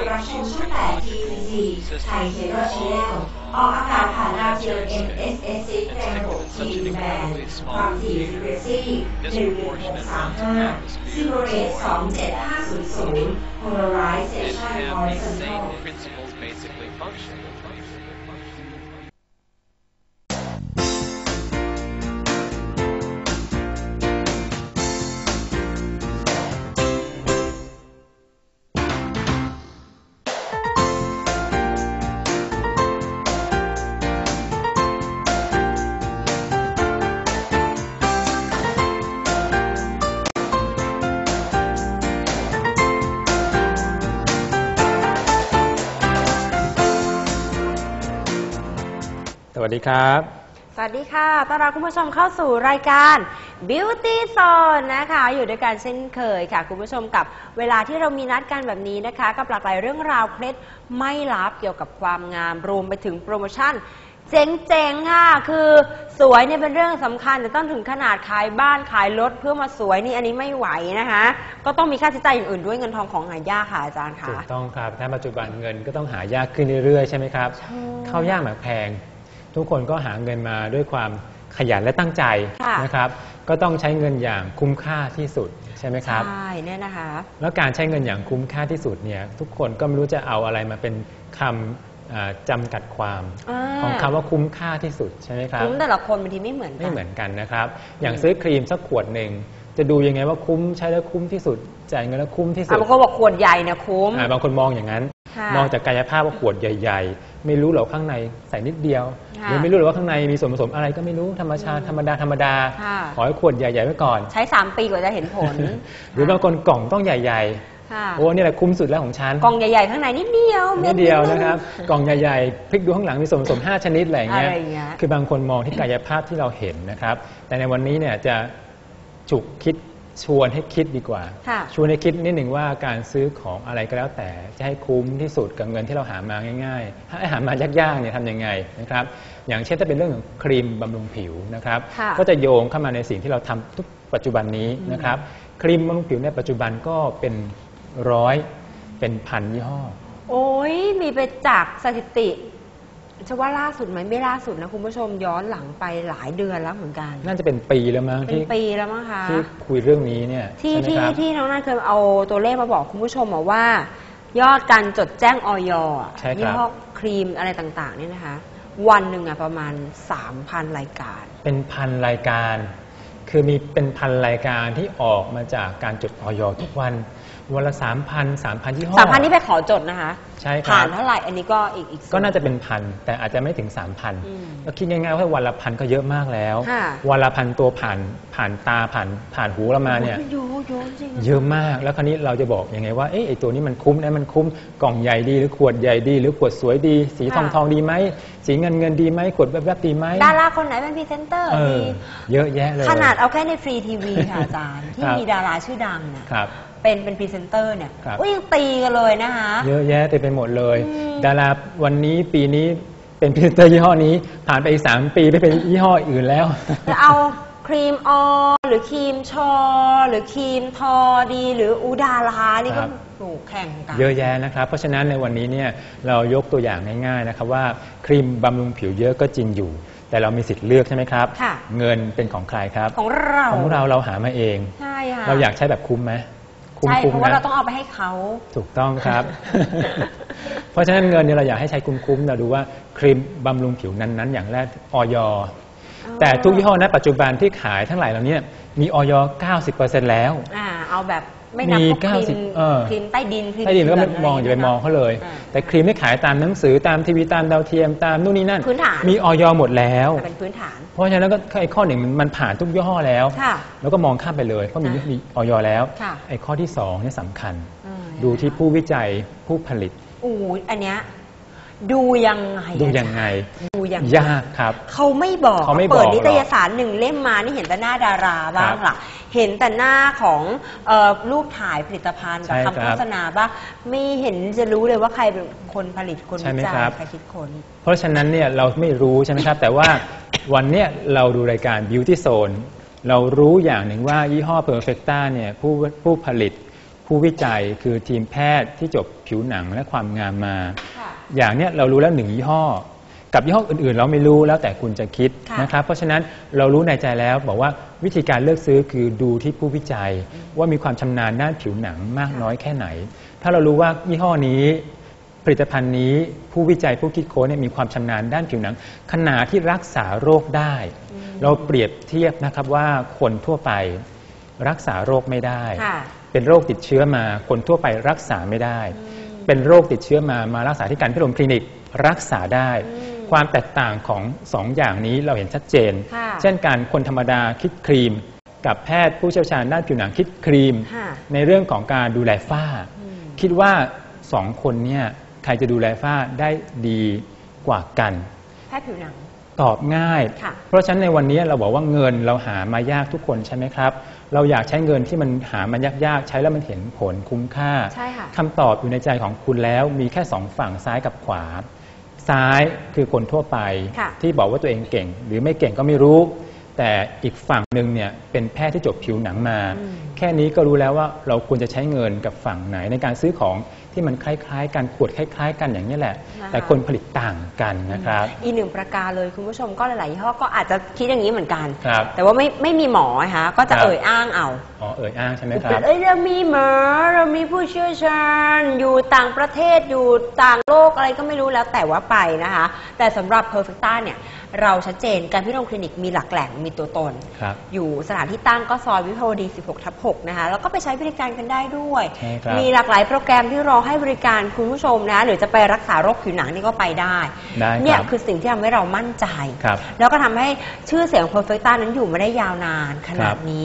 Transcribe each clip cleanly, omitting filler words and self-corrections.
รับชมช่อง8 TCC ไทยเคเบิลชาแนลออกอากาศผ่านดาวเทียม MSS ในระบบ G band ความถี่ frequency 11635 ซิมโบเรต27500 polarization horizontal สวัสดีครับสวัสดีค่ะต้อนรับคุณผู้ชมเข้าสู่รายการ Beauty Zone นะคะอยู่ด้วยกันเช่นเคยค่ะคุณผู้ชมกับเวลาที่เรามีนัดกันแบบนี้นะคะกับหลากหลายเรื่องราวเคล็ดไม่ลับเกี่ยวกับความงามรวมไปถึงโปรโมชั่นเจ๋งๆค่ะคือสวยเนี่ยเป็นเรื่องสำคัญแต่ต้องถึงขนาดขายบ้านขายรถเพื่อมาสวยนี่อันนี้ไม่ไหวนะคะก็ต้องมีค่าใช้จ่ายอย่างอื่นด้วยเงินทองของหายากค่ะอาจารย์ค่ะถูกต้องครับถ้าปัจจุบันเงินก็ต้องหายากขึ้นเรื่อยๆใช่ไหมครับเข้ายากหมากแพงทุกคนก็หาเงินมาด้วยความขยันและตั้งใจนะครับก็ต้องใช้เงินอย่างคุ้มค่าที่สุดใช่ไหมครับใช่แน่นะคะแล้วการใช้เงินอย่างคุ้มค่าที่สุดเนี่ยทุกคนก็ไม่รู้จะเอาอะไรมาเป็นคำจำกัดความของคำว่าคุ้มค่าที่สุดใช่ไหมครับคุ้มแต่ละคนบางทีไม่เหมือนกันนะครับอย่างซื้อครีมสักขวดหนึ่งจะดูยังไงว่าคุ้มใช้แล้วคุ้มที่สุดจ่ายเงินแล้วคุ้มที่สุดบางคนบอกขวดใหญ่เนี่ยคุ้มบางคนมองอย่างนั้นมองจากกายภาพว่าขวดใหญ่ๆไม่รู้หรอกข้างในใส่นิดเดียวหรือไม่รู้หรอกว่าข้างในมีส่วนผสมอะไรก็ไม่รู้ธรรมชาติธรรมดาขอให้ขวดใหญ่ๆไว้ก่อนใช้3 ปีกว่าจะเห็นผลหรือบางคนกล่องต้องใหญ่ๆโอ้นี่แหละคุ้มสุดแล้วของฉันกล่องใหญ่ๆข้างในนิดเดียวนะครับกล่องใหญ่ๆพลิกดูข้างหลังมีส่วนผสม5 ชนิดอะไรอย่างเงี้ยคือบางคนมองที่กายภาพที่เราเห็นนะครับแต่ในวันนี้เนี่ยจะฉุกคิดชวนให้คิดดีกว่าชวนให้คิดนิดหนึ่งว่าการซื้อของอะไรก็แล้วแต่จะให้คุ้มที่สุดกับเงินที่เราหามาง่ายๆให้หามายากๆเนี่ยทำยังไงนะครับอย่างเช่นถ้าเป็นเรื่องของครีมบำรุงผิวนะครับก็จะโยงเข้ามาในสิ่งที่เราทำทุกปัจจุบันนี้นะครับครีมบำรุงผิวในปัจจุบันก็เป็น100เป็นพันยี่ห้อโอ้ยมีไปจากสถิติจะว่าล่าสุดไหมไม่ล่าสุดนะคุณผู้ชมย้อนหลังไปหลายเดือนแล้วเหมือนกันน่าจะเป็นปีแล้วมั้งเป็นปีแล้วมั้งคะที่คุยเรื่องนี้เนี่ยที่น้องนันเคยเอาตัวเลขมาบอกคุณผู้ชมว่ายอดการจดแจ้งอย.ยี่ห้อครีมอะไรต่างๆนี่นะคะวันหนึ่งประมาณ 3,000 รายการเป็นพันรายการคือมีเป็นพันรายการที่ออกมาจากการจดอย.ทุกวันละ 3,000 ยี่ห้อ 3,000 นี่ไปขอจดนะคะใช่ครับผ่านเท่าไหร่อันนี้ก็อีกก็น่าจะเป็นพันแต่อาจจะไม่ถึง 3,000 ก็คิดง่ายๆว่าวันละพันก็เยอะมากแล้ววันละพันตัวผ่านตาผ่านหูเรามาเนี่ยเยอะมากแล้วคราวนี้เราจะบอกยังไงว่าไอ้ตัวนี้มันคุ้มนะมันคุ้มกล่องใหญ่ดีหรือขวดใหญ่ดีหรือขวดสวยดีสีทองดีไหมสีเงินดีไหมขวดแวบๆดีไหมดาราคนไหนเป็นพรีเซนเตอร์เยอะแยะเลยขนาดเอาแค่ในฟรีทีวีค่ะอาจารย์ที่มีดาราชื่อดังเนี่ยเป็นพรีเซนเตอร์เนี่ยยังตีกันเลยนะคะเยอะแยะเต็มไปหมดเลยดาราวันนี้ปีนี้เป็นพรีเซนเตอร์ยี่ห้อนี้ผ่านไปอีก3 ปีไม่เป็นยี่ห้ออื่นแล้วจะเอาครีมหรือครีมชอหรือครีมทอดีหรืออูดารานี่ก็แข่งกันเยอะแยะนะครับเพราะฉะนั้นในวันนี้เนี่ยเรายกตัวอย่างง่ายๆนะครับว่าครีมบำรุงผิวเยอะก็จริงอยู่แต่เรามีสิทธิ์เลือกใช่ไหมครับเงินเป็นของใครครับของเราหามาเองใช่ค่ะเราอยากใช้แบบคุ้มไหมใช่เพราะว่าเราต้องเอาไปให้เขาถูกต้องครับ เพราะฉะนั้นเงินเนี่ยเราอยากให้ใช้คุ้มๆเราดูว่าครีมบำรุงผิวนั้นๆอย่างแรกอย.แต่ทุกยี่ห้อณปัจจุบันที่ขายทั้งหลายเหล่านี้มีอย. 90% แล้วเอาแบบไม่นับพวกครีมใต้ดินก็ไม่มองอย่าไปมองเขาเลยแต่ครีมที่ขายตามหนังสือตามทีวีตามดาวเทียมตามนู่นนี่นั่นมีอย.หมดแล้วเป็นพื้นฐานเพราะฉะนั้นก็ไอ้ข้อหนึ่งมันผ่านทุกยี่ห้อแล้วแล้วก็มองข้ามไปเลยเพราะมีอย.แล้วไอ้ข้อที่2นี่สำคัญดูที่ผู้วิจัยผู้ผลิตอันเนี้ยดูยังไงยากครับเขาไม่บอกเปิดนิตยสาร1 เล่มมานี่เห็นแต่หน้าดาราบ้างล่ะเห็นแต่หน้าของรูปถ่ายผลิตภัณฑ์กับคำโฆษณาบ้างไม่เห็นจะรู้เลยว่าใครเป็นคนผลิตคนวิจัยใครคิดค้นเพราะฉะนั้นเนี่ยเราไม่รู้ใช่ไหมครับแต่ว่าวันนี้เราดูรายการ Beauty Zone เรารู้อย่างหนึ่งว่ายี่ห้อ Perfecta เนี่ยผู้ผลิตผผู้วิจัยคือทีมแพทย์ที่จบผิวหนังและความงามมาอย่างเนี้ยเรารู้แล้ว1ยี่ห้อกับยี่ห้ออื่นๆเราไม่รู้แล้วแต่คุณจะคิดนะครับเพราะฉะนั้นเรารู้ในใจแล้วบอกว่าวิธีการเลือกซื้อคือดูที่ผู้วิจัยว่ามีความชำนาญด้านผิวหนังมากน้อยแค่ไหนถ้าเรารู้ว่ายี่ห้อนี้ผลิตภัณฑ์นี้ผู้วิจัยผู้คิดค้นเนี่ยมีความชำนาญด้านผิวหนังขนาดที่รักษาโรคได้เราเปรียบเทียบนะครับว่าคนทั่วไปรักษาโรคไม่ได้เป็นโรคติดเชื้อมาคนทั่วไปรักษาไม่ได้เป็นโรคติดเชื้อมารักษาที่การพิลมคลินิกรักษาได้ความแตกต่างของ2 อย่างนี้เราเห็นชัดเจนเช่นการคนธรรมดาคิดครีมกับแพทย์ผู้เชี่ยวชาญด้านผิวหนังคิดครีมในเรื่องของการดูแลฝ้าคิดว่า2 คนเนี่ยใครจะดูแลฝ้าได้ดีกว่ากันแพทย์ผิวหนังตอบง่ายเพราะฉะนั้นในวันนี้เราบอกว่าเงินเราหามายากทุกคนใช่ไหมครับเราอยากใช้เงินที่มันหามันยากๆใช้แล้วมันเห็นผลคุ้มค่าคำตอบอยู่ในใจของคุณแล้วมีแค่2 ฝั่งซ้ายกับขวาซ้ายคือคนทั่วไปที่บอกว่าตัวเองเก่งหรือไม่เก่งก็ไม่รู้แต่อีกฝั่งหนึ่งเนี่ยเป็นแพทย์ที่จบผิวหนังมาแค่นี้ก็รู้แล้วว่าเราควรจะใช้เงินกับฝั่งไหนในการซื้อของที่มันคล้ายๆกันขวดคล้ายๆกันอย่างนี้แหละแต่คนผลิตต่างกันนะครับอีก1 ประการเลยคุณผู้ชมก็หลายๆยี่ห้อก็อาจจะคิดอย่างนี้เหมือนกันแต่ว่าไม่มีหมอนะคะก็จะเอ่ยอ้างเอาเอ่ยอ้างใช่ไหมครับเรามีหมอเรามีผู้เชี่ยวชาญอยู่ต่างประเทศอยู่ต่างโลกอะไรก็ไม่รู้แล้วแต่ว่าไปนะคะแต่สำหรับ Perfecta เนี่ยเราชัดเจนการพิลมคลินิกมีหลักแหล่งมีตัวตนอยู่สถานที่ตั้งก็ซอยวิภาวดี 16/6 นะคะแล้วก็ไปใช้บริการกันได้ด้วยมีหลากหลายโปรแกรมที่รอให้บริการคุณผู้ชมนะหรือจะไปรักษาโรคผิวหนังนี่ก็ไปได้เนี่ยคือสิ่งที่ทำให้เรามั่นใจแล้วก็ทำให้ชื่อเสียง Perfecta นั้นอยู่มาได้ยาวนานขนาดนี้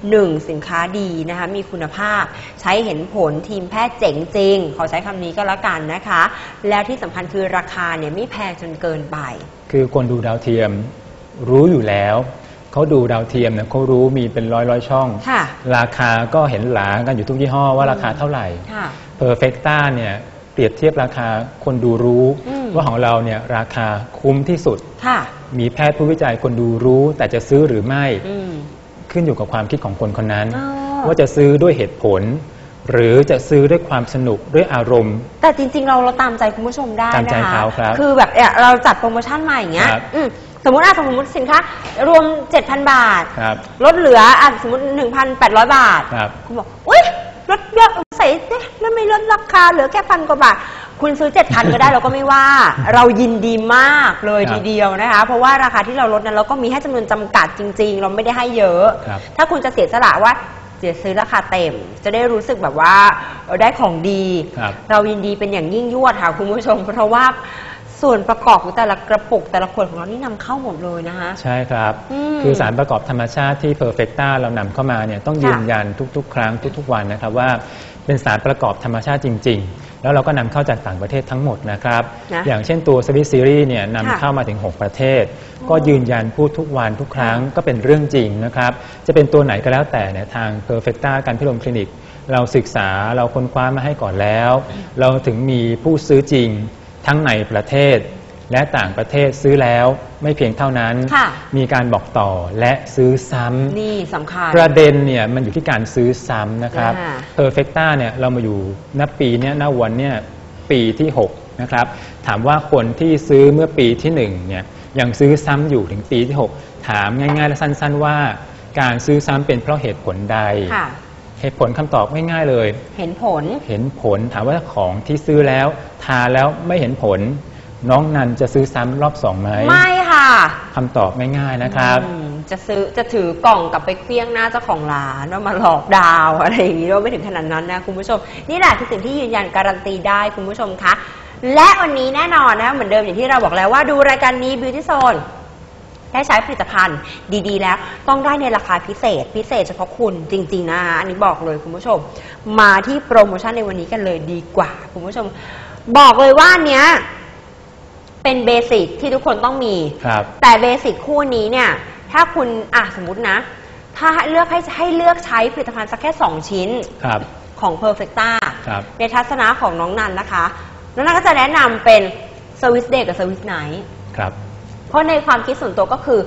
1สินค้าดีนะคะมีคุณภาพใช้เห็นผลทีมแพทย์เจ๋งจริงขอใช้คำนี้ก็แล้วกันนะคะแล้วที่สำคัญคือราคาเนี่ยไม่แพงจนเกินไปคือคนดูดาวเทียมรู้อยู่แล้วเขาดูดาวเทียมเนี่ยเขารู้มีเป็นร้อยช่องราคาก็เห็นหลากันอยู่ทุกยี่ห้อว่าราคาเท่าไหร่ Perfecta เนี่ยเปรียบเทียบราคาคนดูรู้ว่าของเราเนี่ยราคาคุ้มที่สุดมีแพทย์ผู้วิจัยคนดูรู้แต่จะซื้อหรือไม่ขึ้นอยู่กับความคิดของคนคนนั้นว่าจะซื้อด้วยเหตุผลหรือจะซื้อด้วยความสนุกด้วยอารมณ์แต่จริงๆเราตามใจคุณผู้ชมได้นะคะตามใจเขาครับคือแบบเราจัดโปรโมชั่นใหม่อย่างเงี้ยสมมติสินค้ารวม 7,000 บาทลดเหลือสมมติ 1,800 บาทคุณบอกอุ๊ยลดเยอะใส่แล้วไม่ลดราคาเหลือแค่1,000 กว่าบาทคุณซื้อ 7,000 ก็ได้เราก็ไม่ว่าเรายินดีมากเลยทีเดียวนะคะเพราะว่าราคาที่เราลดนั้นเราก็มีให้จำนวนจำกัดจริงๆเราไม่ได้ให้เยอะถ้าคุณจะเสียสละว่าซื้อราคาเต็มจะได้รู้สึกแบบว่าได้ของดีเรายินดีเป็นอย่างยิ่งยวดค่ะคุณผู้ชมเพราะว่าส่วนประกอบของแต่ละกระปุกแต่ละขวดของเรานี่นำเข้าหมดเลยนะคะใช่ครับคือสารประกอบธรรมชาติที่ Perfecta เรานำเข้ามาเนี่ยต้องยืนยันทุกๆครั้งทุกๆวันนะครับว่าเป็นสารประกอบธรรมชาติจริงๆแล้วเราก็นำเข้าจากต่างประเทศทั้งหมดนะครับอย่างเช่นตัว Swiss Series เนี่ยนำเข้ามาถึง6 ประเทศก็ยืนยันพูดทุกวันทุกครั้งก็เป็นเรื่องจริงนะครับจะเป็นตัวไหนก็แล้วแต่เนี่ยทาง Perfecta การพิลมคลินิกเราศึกษาเราค้นคว้ามาให้ก่อนแล้วเราถึงมีผู้ซื้อจริงทั้งในประเทศและต่างประเทศซื้อแล้วไม่เพียงเท่านั้นมีการบอกต่อและซื้อซ้ำนี่สำคัญประเด็นเนี่ยมันอยู่ที่การซื้อซ้ำนะครับ Perfecta เนี่ยเรามาอยู่ณปีนี้ณวันเนี่ยปีที่6นะครับถามว่าคนที่ซื้อเมื่อปีที่1เนี่ยยังซื้อซ้ำอยู่ถึงปีที่6ถามง่ายๆและสั้นๆว่าการซื้อซ้ำเป็นเพราะเหตุผลใดเหตุผลคำตอบง่ายๆเลยเห็นผลถามว่าของที่ซื้อแล้วทาแล้วไม่เห็นผลน้องนันจะซื้อซ้ำรอบ2ไหมไม่ค่ะคำตอบง่ายๆนะครับจะถือกล่องกลับไปเฟี้ยงหน้าเจ้าของร้านว่ามาหลอกดาวอะไรอย่างนี้ไม่ถึงขนาดนั้นนะคุณผู้ชมนี่แหละคือสิ่งที่ยืนยันการันตีได้คุณผู้ชมคะและวันนี้แน่นอนนะเหมือนเดิมอย่างที่เราบอกแล้วว่าดูรายการนี้ Beauty Zone ได้ใช้ผลิตภัณฑ์ดีๆแล้วต้องได้ในราคาพิเศษเฉพาะคุณจริงๆนะคะอันนี้บอกเลยคุณผู้ชมมาที่โปรโมชั่นในวันนี้กันเลยดีกว่าคุณผู้ชมบอกเลยว่าเนี้ยเป็นเบสิกที่ทุกคนต้องมีแต่เบสิกคู่นี้เนี่ยถ้าคุณสมมตินะถ้าให้เลือกใช้ผลิตภัณฑ์สักแค่2ชิ้นของ Perfecta ในทัศนะของน้องนันนะคะน้องนันก็จะแนะนำเป็น Swiss Day กับ Swiss Night เพราะในความคิดส่วนตัวก็คือ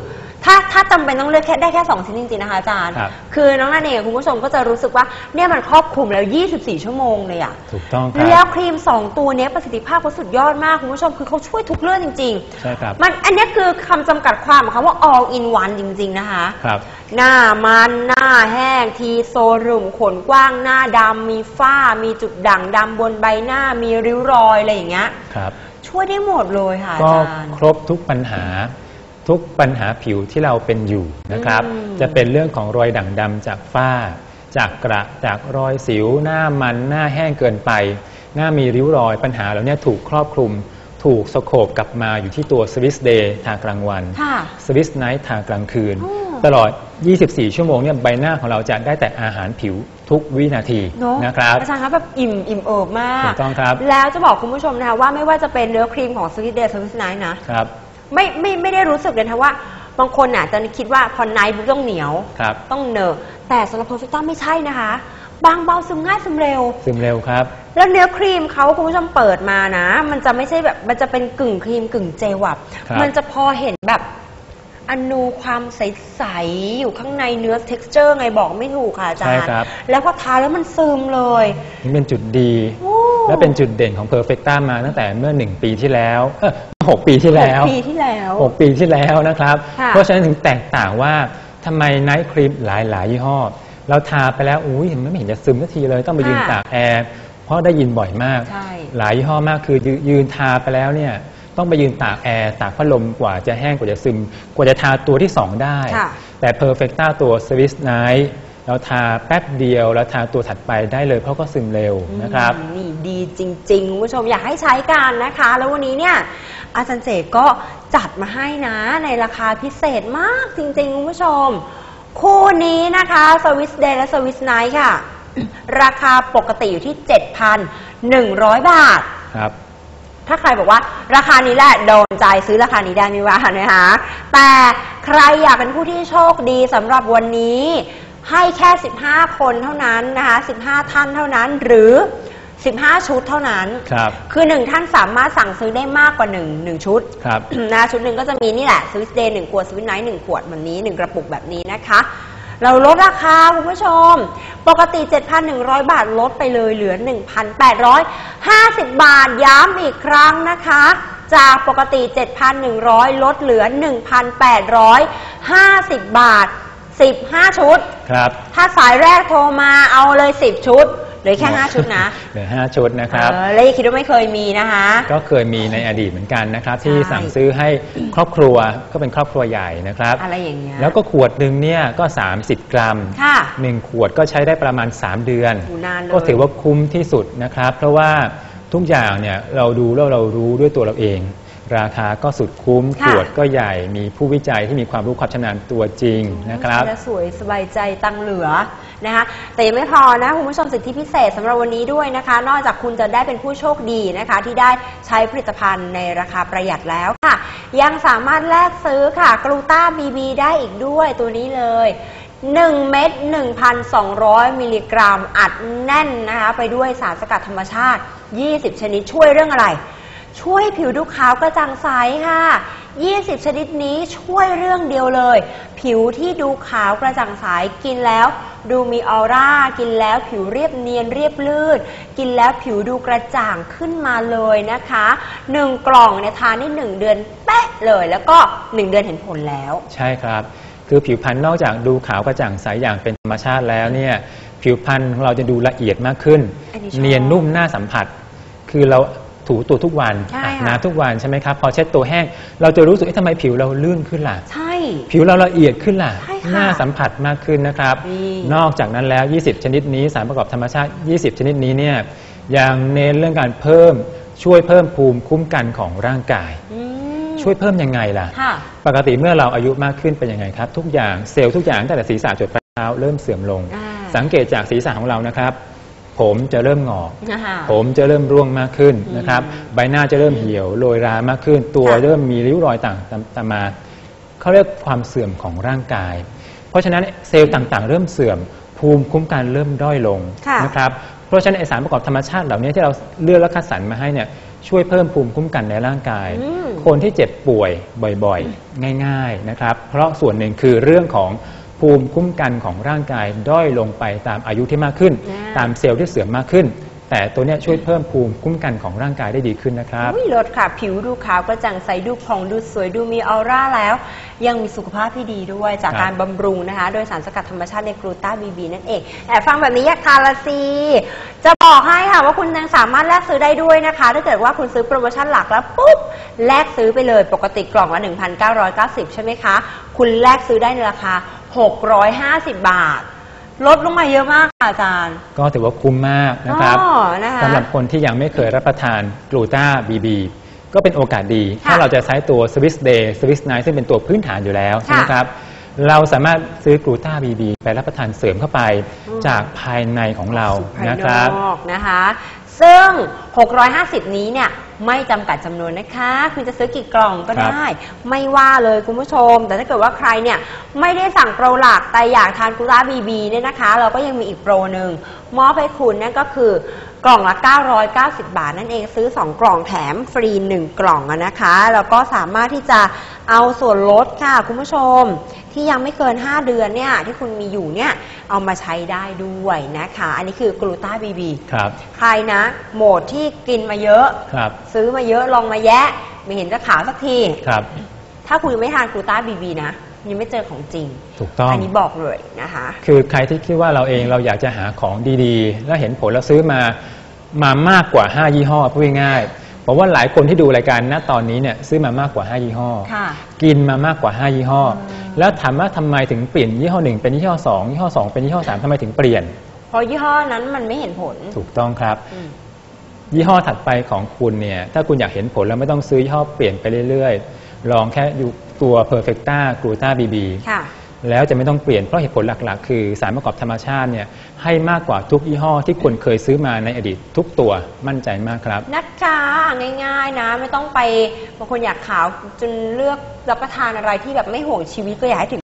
ถ้าจำเป็นต้องเลือกได้แค่2ชิ้นจริงๆนะคะอาจารย์คือน้องนันเองคุณผู้ชมก็จะรู้สึกว่าเนี่ยมันครอบคลุมแล้ว24ชั่วโมงเลยอ่ะถูกต้องครับแล้วครีม2ตัวนี้ประสิทธิภาพเขาสุดยอดมากคุณผู้ชมคือเขาช่วยทุกเรื่องจริงๆใช่ครับมันอันนี้คือคำจำกัดความของคำว่า all in one จริงๆนะคะครับหน้ามันหน้าแห้งทีโซรุมขนกว้างหน้าดำมีฝ้ามีจุดด่างดำบนใบหน้ามีริ้วรอยอะไรอย่างเงี้ยครับช่วยได้หมดเลยค่ะก็ครบทุกปัญหาผิวที่เราเป็นอยู่นะครับจะเป็นเรื่องของรอยด่างดำจากฝ้าจากรอยสิวหน้ามันหน้าแห้งเกินไปหน้ามีริ้วรอยปัญหาเหล่านี้ถูกครอบคลุมถูกสโคปกลับมาอยู่ที่ตัว Swiss Day ทากลางวัน Swiss Night ทากลางคืนตลอด24ชั่วโมงเนี่ยใบหน้าของเราจะได้แต่อาหารผิวทุกวินาทีนะครับอาจารย์ครับแบบอิ่มเอิบมากถูกต้องครับแล้วจะบอกคุณผู้ชมนะคะว่าไม่ว่าจะเป็นเนื้อครีมของ Swiss Day Swiss Night นะครับไม่ได้รู้สึกเลยนะว่าบางคนจะคิดว่าพอไนท์ต้องเหนียวต้องเนอะแต่สำหรับ Perfecta ไม่ใช่นะคะบางเบาซึมง่ายซึมเร็วครับแล้วเนื้อครีมเขาคุณผู้ชมเปิดมานะมันจะไม่ใช่แบบมันจะเป็นกึ่งครีมกึ่งเจลวับมันจะพอเห็นแบบอนูความใสๆอยู่ข้างในเนื้อ texture ไงบอกไม่ถูกค่ะอาจารย์แล้วพอทาแล้วมันซึมเลยนี่เป็นจุดดีและเป็นจุดเด่นของ Perfecta มาตั้งแต่เมื่อ1ปีที่แล้ว6 ปีที่แล้ว 6 ปีที่แล้วนะครับเพราะฉะนั้นถึงแตกต่างว่าทำไมไนท์ครีมหลายยี่ห้อเราทาไปแล้วเห็นไม่เห็นจะซึมสักทีเลยต้องไปยืนตากแอร์เพราะได้ยินบ่อยมากหลายยี่ห้อมากคือยืนทาไปแล้วเนี่ยต้องไปยืนตากแอร์ตากพัดลมกว่าจะแห้งกว่าจะซึมกว่าจะทาตัวที่2ได้แต่ Perfecta ตัว Swiss Night เราทาแป๊บเดียวแล้วทาตัวถัดไปได้เลยเพราะก็ซึมเร็วนะครับนี่ดีจริงๆคุณผู้ชมอยากให้ใช้กันนะคะแล้ววันนี้เนี่ยอาจารย์เจก็จัดมาให้นะในราคาพิเศษมากจริงๆคุณผู้ชมคู่นี้นะคะ Swiss Day และ Swiss Night ค่ะราคาปกติอยู่ที่ 7,100 บาทครับถ้าใครบอกว่าราคานี้แหละโดนใจซื้อราคานี้ได้ไม่ว่านะคะแต่ใครอยากเป็นผู้ที่โชคดีสำหรับวันนี้ให้แค่15คนเท่านั้นนะคะ15ท่านเท่านั้นหรือ15ชุดเท่านั้นคือ1ท่านสามารถสั่งซื้อได้มากกว่า1ชุดนะชุดหนึ่งก็จะมีนี่แหละ Swiss Day 1 ขวด Swiss Night 1 ขวดแบบนี้1กระปุกแบบนี้นะคะเราลดราคาคุณผู้ชมปกติ 7,100 บาทลดไปเลยเหลือ 1,850 บาทย้ำอีกครั้งนะคะจากปกติ 7,100 ลดเหลือ 1,850 บาท15ชุดครับถ้าสายแรกโทรมาเอาเลย10ชุดเหลือแค่5ชุดนะเหลือ5ชุดนะครับแล้วคิดว่าไม่เคยมีนะคะก็เคยมีในอดีตเหมือนกันนะครับที่สั่งซื้อให้ครอบครัวก็เป็นครอบครัวใหญ่นะครับอะไรอย่างเงี้ยแล้วก็ขวดหนึ่งเนี่ยก็30กรัม1ขวดก็ใช้ได้ประมาณ3เดือนก็ถือว่าคุ้มที่สุดนะครับเพราะว่าทุกอย่างเนี่ยเราดูแล้วเรารู้ด้วยตัวเราเองราคาก็สุดคุ้มขวดก็ใหญ่มีผู้วิจัยที่มีความรู้ความชำนาญตัวจริงนะครับสวยสบายใจตังเหลือนะคะแต่ยังไม่พอนะคุณผู้ชมสิทธิพิเศษสำหรับวันนี้ด้วยนะคะนอกจากคุณจะได้เป็นผู้โชคดีนะคะที่ได้ใช้ผลิตภัณฑ์ในราคาประหยัดแล้วค่ะยังสามารถแลกซื้อค่ะกลูต้าBBได้อีกด้วยตัวนี้เลย1 เม็ด 1,200 มิลลิกรัมอัดแน่นนะคะไปด้วยสารสกัดธรรมชาติ20ชนิดช่วยเรื่องอะไรช่วยผิวดูขาวกระจ่างใสค่ะ20ชนิดนี้ช่วยเรื่องเดียวเลยผิวที่ดูขาวกระจ่างใสกินแล้วดูมีออร่ากินแล้วผิวเรียบเนียนเรียบลื่นกินแล้วผิวดูกระจ่างขึ้นมาเลยนะคะ1กล่องเนี่ยทานได้1เดือนเป๊ะเลยแล้วก็1เดือนเห็นผลแล้วใช่ครับคือผิวพรรณนอกจากดูขาวกระจ่างใสอย่างเป็นธรรมชาติแล้วเนี่ยผิวพรรณของเราจะดูละเอียดมากขึ้นเนียนนุ่มน่าสัมผัสคือเราถูตัวทุกวันอาบน้ำทุกวันใช่ไหมครับพอเช็ดตัวแห้งเราจะรู้สึกทำไมผิวเราลื่นขึ้นล่ะใช่ผิวเราละเอียดขึ้นล่ะน่าสัมผัสมากขึ้นนะครับนอกจากนั้นแล้ว20ชนิดนี้สารประกอบธรรมชาติ20ชนิดนี้เนี่ยยังเน้นเรื่องการช่วยเพิ่มภูมิคุ้มกันของร่างกายช่วยเพิ่มยังไงล่ะปกติเมื่อเราอายุมากขึ้นเป็นยังไงครับทุกอย่างเซลล์ทุกอย่างตั้งแต่ศีรษะจนเท้าเริ่มเสื่อมลงสังเกตจากศีรษะของเรานะครับผมจะเริ่มงอกผมจะเริ่มร่วงมากขึ้นนะครับใบหน้าจะเริ่มเหี่ยวโรยรามากขึ้นตัวเริ่มมีริ้วรอยต่างตามมาเขาเรียกความเสื่อมของร่างกายเพราะฉะนั้นเซลล์ต่างๆเริ่มเสื่อมภูมิคุ้มกันเริ่มด้อยลงนะครับเพราะฉะนั้นสารประกอบธรรมชาติเหล่านี้ที่เราเลือกและคัดสรรมาให้เนี่ยช่วยเพิ่มภูมิคุ้มกันในร่างกายคนที่เจ็บป่วยบ่อยๆง่ายๆนะครับเพราะส่วนหนึ่งคือเรื่องของภูมิคุ้มกันของร่างกายด้อยลงไปตามอายุที่มากขึ้นตามเซลล์ที่เสื่อมมากขึ้นแต่ตัวนี้ช่วยเพิ่มภูมิคุ้มกันของร่างกายได้ดีขึ้นนะครับลดค่ะผิวดูขาวกระจ่างใสดูผ่องดูสวยดูมีออร่าแล้วยังมีสุขภาพที่ดีด้วยจากการบำรุงนะคะโดยสารสกัดธรรมชาติในกลูต้าบีบีนั่นเองฟังแบบนี้อยากทานละสิจะบอกให้ค่ะว่าคุณยังสามารถแลกซื้อได้ด้วยนะคะถ้าเกิดว่าคุณซื้อโปรโมชั่นหลักแล้วปุ๊บแลกซื้อไปเลยปกติกล่องละ 1,990 ใช่ไหมคะคุณแลกซื้อได้ในราคา650 บาทลดลงมาเยอะมากค่ะอาจารย์ก็ถือว่าคุ้มมากนะครับสำหรับคนที่ยังไม่เคยรับประทานกลูต้าบีบีก็เป็นโอกาสดีถ้าเราจะใช้ตัว Swiss Day Swiss Night ซึ่งเป็นตัวพื้นฐานอยู่แล้วใช่ไหมครับเราสามารถซื้อกลูต้าบีบีไปรับประทานเสริมเข้าไปจากภายในของเรานะครับนะคะซึ่ง650นี้เนี่ยไม่จำกัดจำนวนนะคะคุณจะซื้อกี่กล่องก็ได้ไม่ว่าเลยคุณผู้ชมแต่ถ้าเกิดว่าใครเนี่ยไม่ได้สั่งโปรหลักแต่อยากทานกลูต้าบีบีเนี่ยนะคะเราก็ยังมีอีกโปรหนึ่งมอบให้คุณนั่นก็คือกล่องละ990 บาทนั่นเองซื้อ2กล่องแถมฟรี1กล่องนะคะแล้วก็สามารถที่จะเอาส่วนลดค่ะคุณผู้ชมที่ยังไม่เกิน5เดือนเนี่ยที่คุณมีอยู่เนี่ยเอามาใช้ได้ด้วยนะคะอันนี้คือกลูต้าบีบีใครนะโหมดที่กินมาเยอะซื้อมาเยอะลองมาแยะไม่เห็นจะขาวสักทีถ้าคุณยังไม่ทานกลูต้าบีบีนะยังไม่เจอของจริงถูกต้องอันนี้บอกเลยนะคะคือใครที่คิดว่าเราเองเราอยากจะหาของดีๆแล้วเห็นผลแล้วซื้อมามากกว่า5ยี่ห้อพูดง่ายๆเพราะว่าหลายคนที่ดูรายการณตอนนี้เนี่ยซื้อมามากกว่า5ยี่ห้อกินมามากกว่า5ยี่ห้อแล้วถามว่าทำไมถึงเปลี่ยนยี่ห้อ1เป็นยี่ห้อ2ยี่ห้อ2เป็นยี่ห้อ3ทำไมถึงเปลี่ยนเพราะยี่ห้อนั้นมันไม่เห็นผลถูกต้องครับยี่ห้อถัดไปของคุณเนี่ยถ้าคุณอยากเห็นผลแล้วไม่ต้องซื้อยี่ห้อเปลี่ยนไปเรื่อยๆลองแค่อยู่ตัว Perfecta Gluta BB แล้วจะไม่ต้องเปลี่ยนเพราะเหตุผลหลักๆคือสารประกอบธรรมชาติเนี่ยให้มากกว่าทุกยี่ห้อที่คุณเคยซื้อมาในอดีตทุกตัวมั่นใจมากครับนะคะง่ายๆนะไม่ต้องไปบางคนอยากขาวจนเลือกรับประทานอะไรที่แบบไม่ห่วงชีวิตก็อยากให้ถึง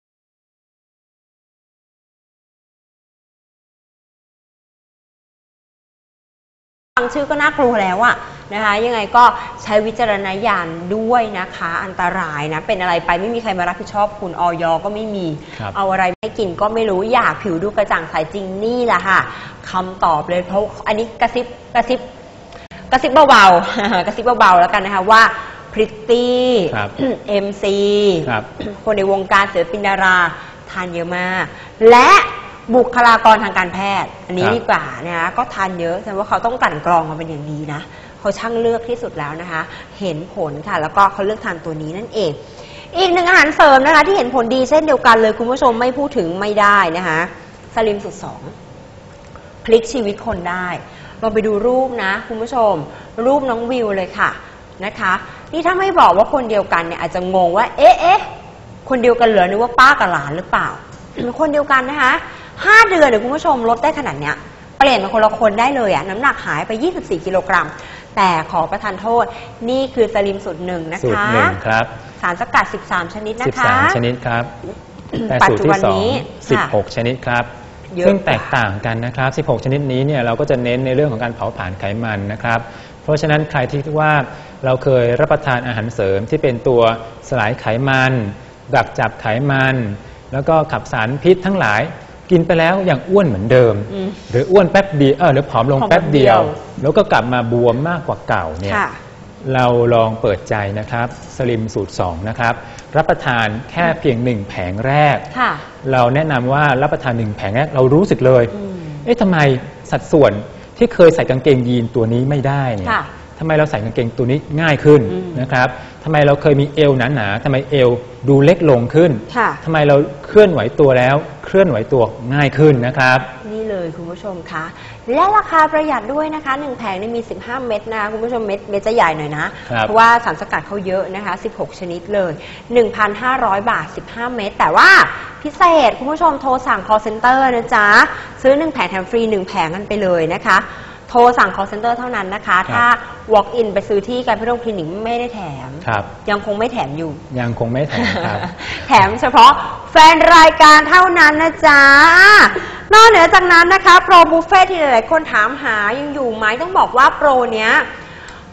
ฟังชื่อก็น่ากลัวแล้วอะนะคะยังไงก็ใช้วิจารณญาณด้วยนะคะอันตรายนะเป็นอะไรไปไม่มีใครมารับผิดชอบคุณอย.ก็ไม่มีเอาอะไรไม่กินก็ไม่รู้อยากผิวดูกระจ่างใสจริงนี่แหละค่ะคำตอบเลยเพราะอันนี้กระซิบเบาๆกระซิบเบาๆแล้วกันนะคะว่าพริตตี้MC คนในวงการศิลปินดาราทานเยอะมากและบุคลากรทางการแพทย์อันนี้ดีกว่านะคะก็ทานเยอะแต่ว่าเขาต้องกลั่นกรองมาเป็นอย่างดีนะเขาช่างเลือกที่สุดแล้วนะคะเห็นผลค่ะแล้วก็เขาเลือกทานตัวนี้นั่นเองอีกหนึ่งอาหารเสริมนะคะที่เห็นผลดีเช่นเดียวกันเลยคุณผู้ชมไม่พูดถึงไม่ได้นะคะสลิมสูตร2พลิกชีวิตคนได้เราไปดูรูปนะคุณผู้ชมรูปน้องวิวเลยค่ะนะคะนี่ถ้าไม่บอกว่าคนเดียวกันเนี่ยอาจจะงงว่าเอ๊ะคนเดียวกันเหรอนึกว่าป้ากับหลานหรือเปล่าคนเดียวกันนะคะ5เดือนเดี๋ยวคุณผู้ชมลดได้ขนาดเนี้ยเปลี่ยนเป็นคนละคนได้เลยน้ำหนักหายไป24กิโลกรัมแต่ขอประทานโทษนี่คือสลิมสูตร1นะคะสูตร 1ครับสารสกัด13ชนิดนะคะ 13ชนิดครับแต่สูตรที่2 16ชนิดครับซึ่งแตกต่างกันนะครับ16ชนิดนี้เนี่ยเราก็จะเน้นในเรื่องของการเผาผลาญไขมันนะครับเพราะฉะนั้นใครที่ว่าเราเคยรับประทานอาหารเสริมที่เป็นตัวสลายไขมันดักจับไขมันแล้วก็ขับสารพิษทั้งหลายกินไปแล้วยังอ้วนเหมือนเดิมหรืออ้วนแป๊บเดียวหรือผอมลงแป๊บเดียวแล้วก็กลับมาบวมมากกว่าเก่าเนี่ยเราลองเปิดใจนะครับสลิมสูตร2นะครับรับประทานแค่เพียง1แผงแรกเราแนะนำว่ารับประทาน1แผงแรกเรารู้สึกเลยทำไมสัดส่วนที่เคยใส่กางเกงยีนตัวนี้ไม่ได้เนี่ยทำไมเราใส่กางเกงตัวนี้ง่ายขึ้นนะครับทำไมเราเคยมีเอวหนาๆทำไมเอวดูเล็กลงขึ้นทำไมเราเคลื่อนไหวตัวแล้วเคลื่อนไหวตัวง่ายขึ้นนะครับนี่เลยคุณผู้ชมคะและราคาประหยัดด้วยนะคะ1แผงนี่มี15เม็ดนะคุณผู้ชมเม็ดจะใหญ่หน่อยนะเพราะว่าสารสกัดเขาเยอะนะคะ16ชนิดเลย 1,500 บาท15เม็ดแต่ว่าพิเศษคุณผู้ชมโทรสั่ง call center นะจ๊ะซื้อ1แผงแถมฟรี1แผงกันไปเลยนะคะโทรสั่ง call center เท่านั้นนะคะถ้า walk in ไปซื้อที่การพิพิธภัณฑ์คลินิกไม่ได้แถมยังคงไม่แถมอยู่ยังคงไม่แถมครับแถมเฉพาะแฟนรายการเท่านั้นนะจ๊ะนอกเหนือจากนั้นนะคะโปรบุฟเฟ่ที่หลายๆคนถามหายังอยู่ไหมต้องบอกว่าโปรเนี้ยค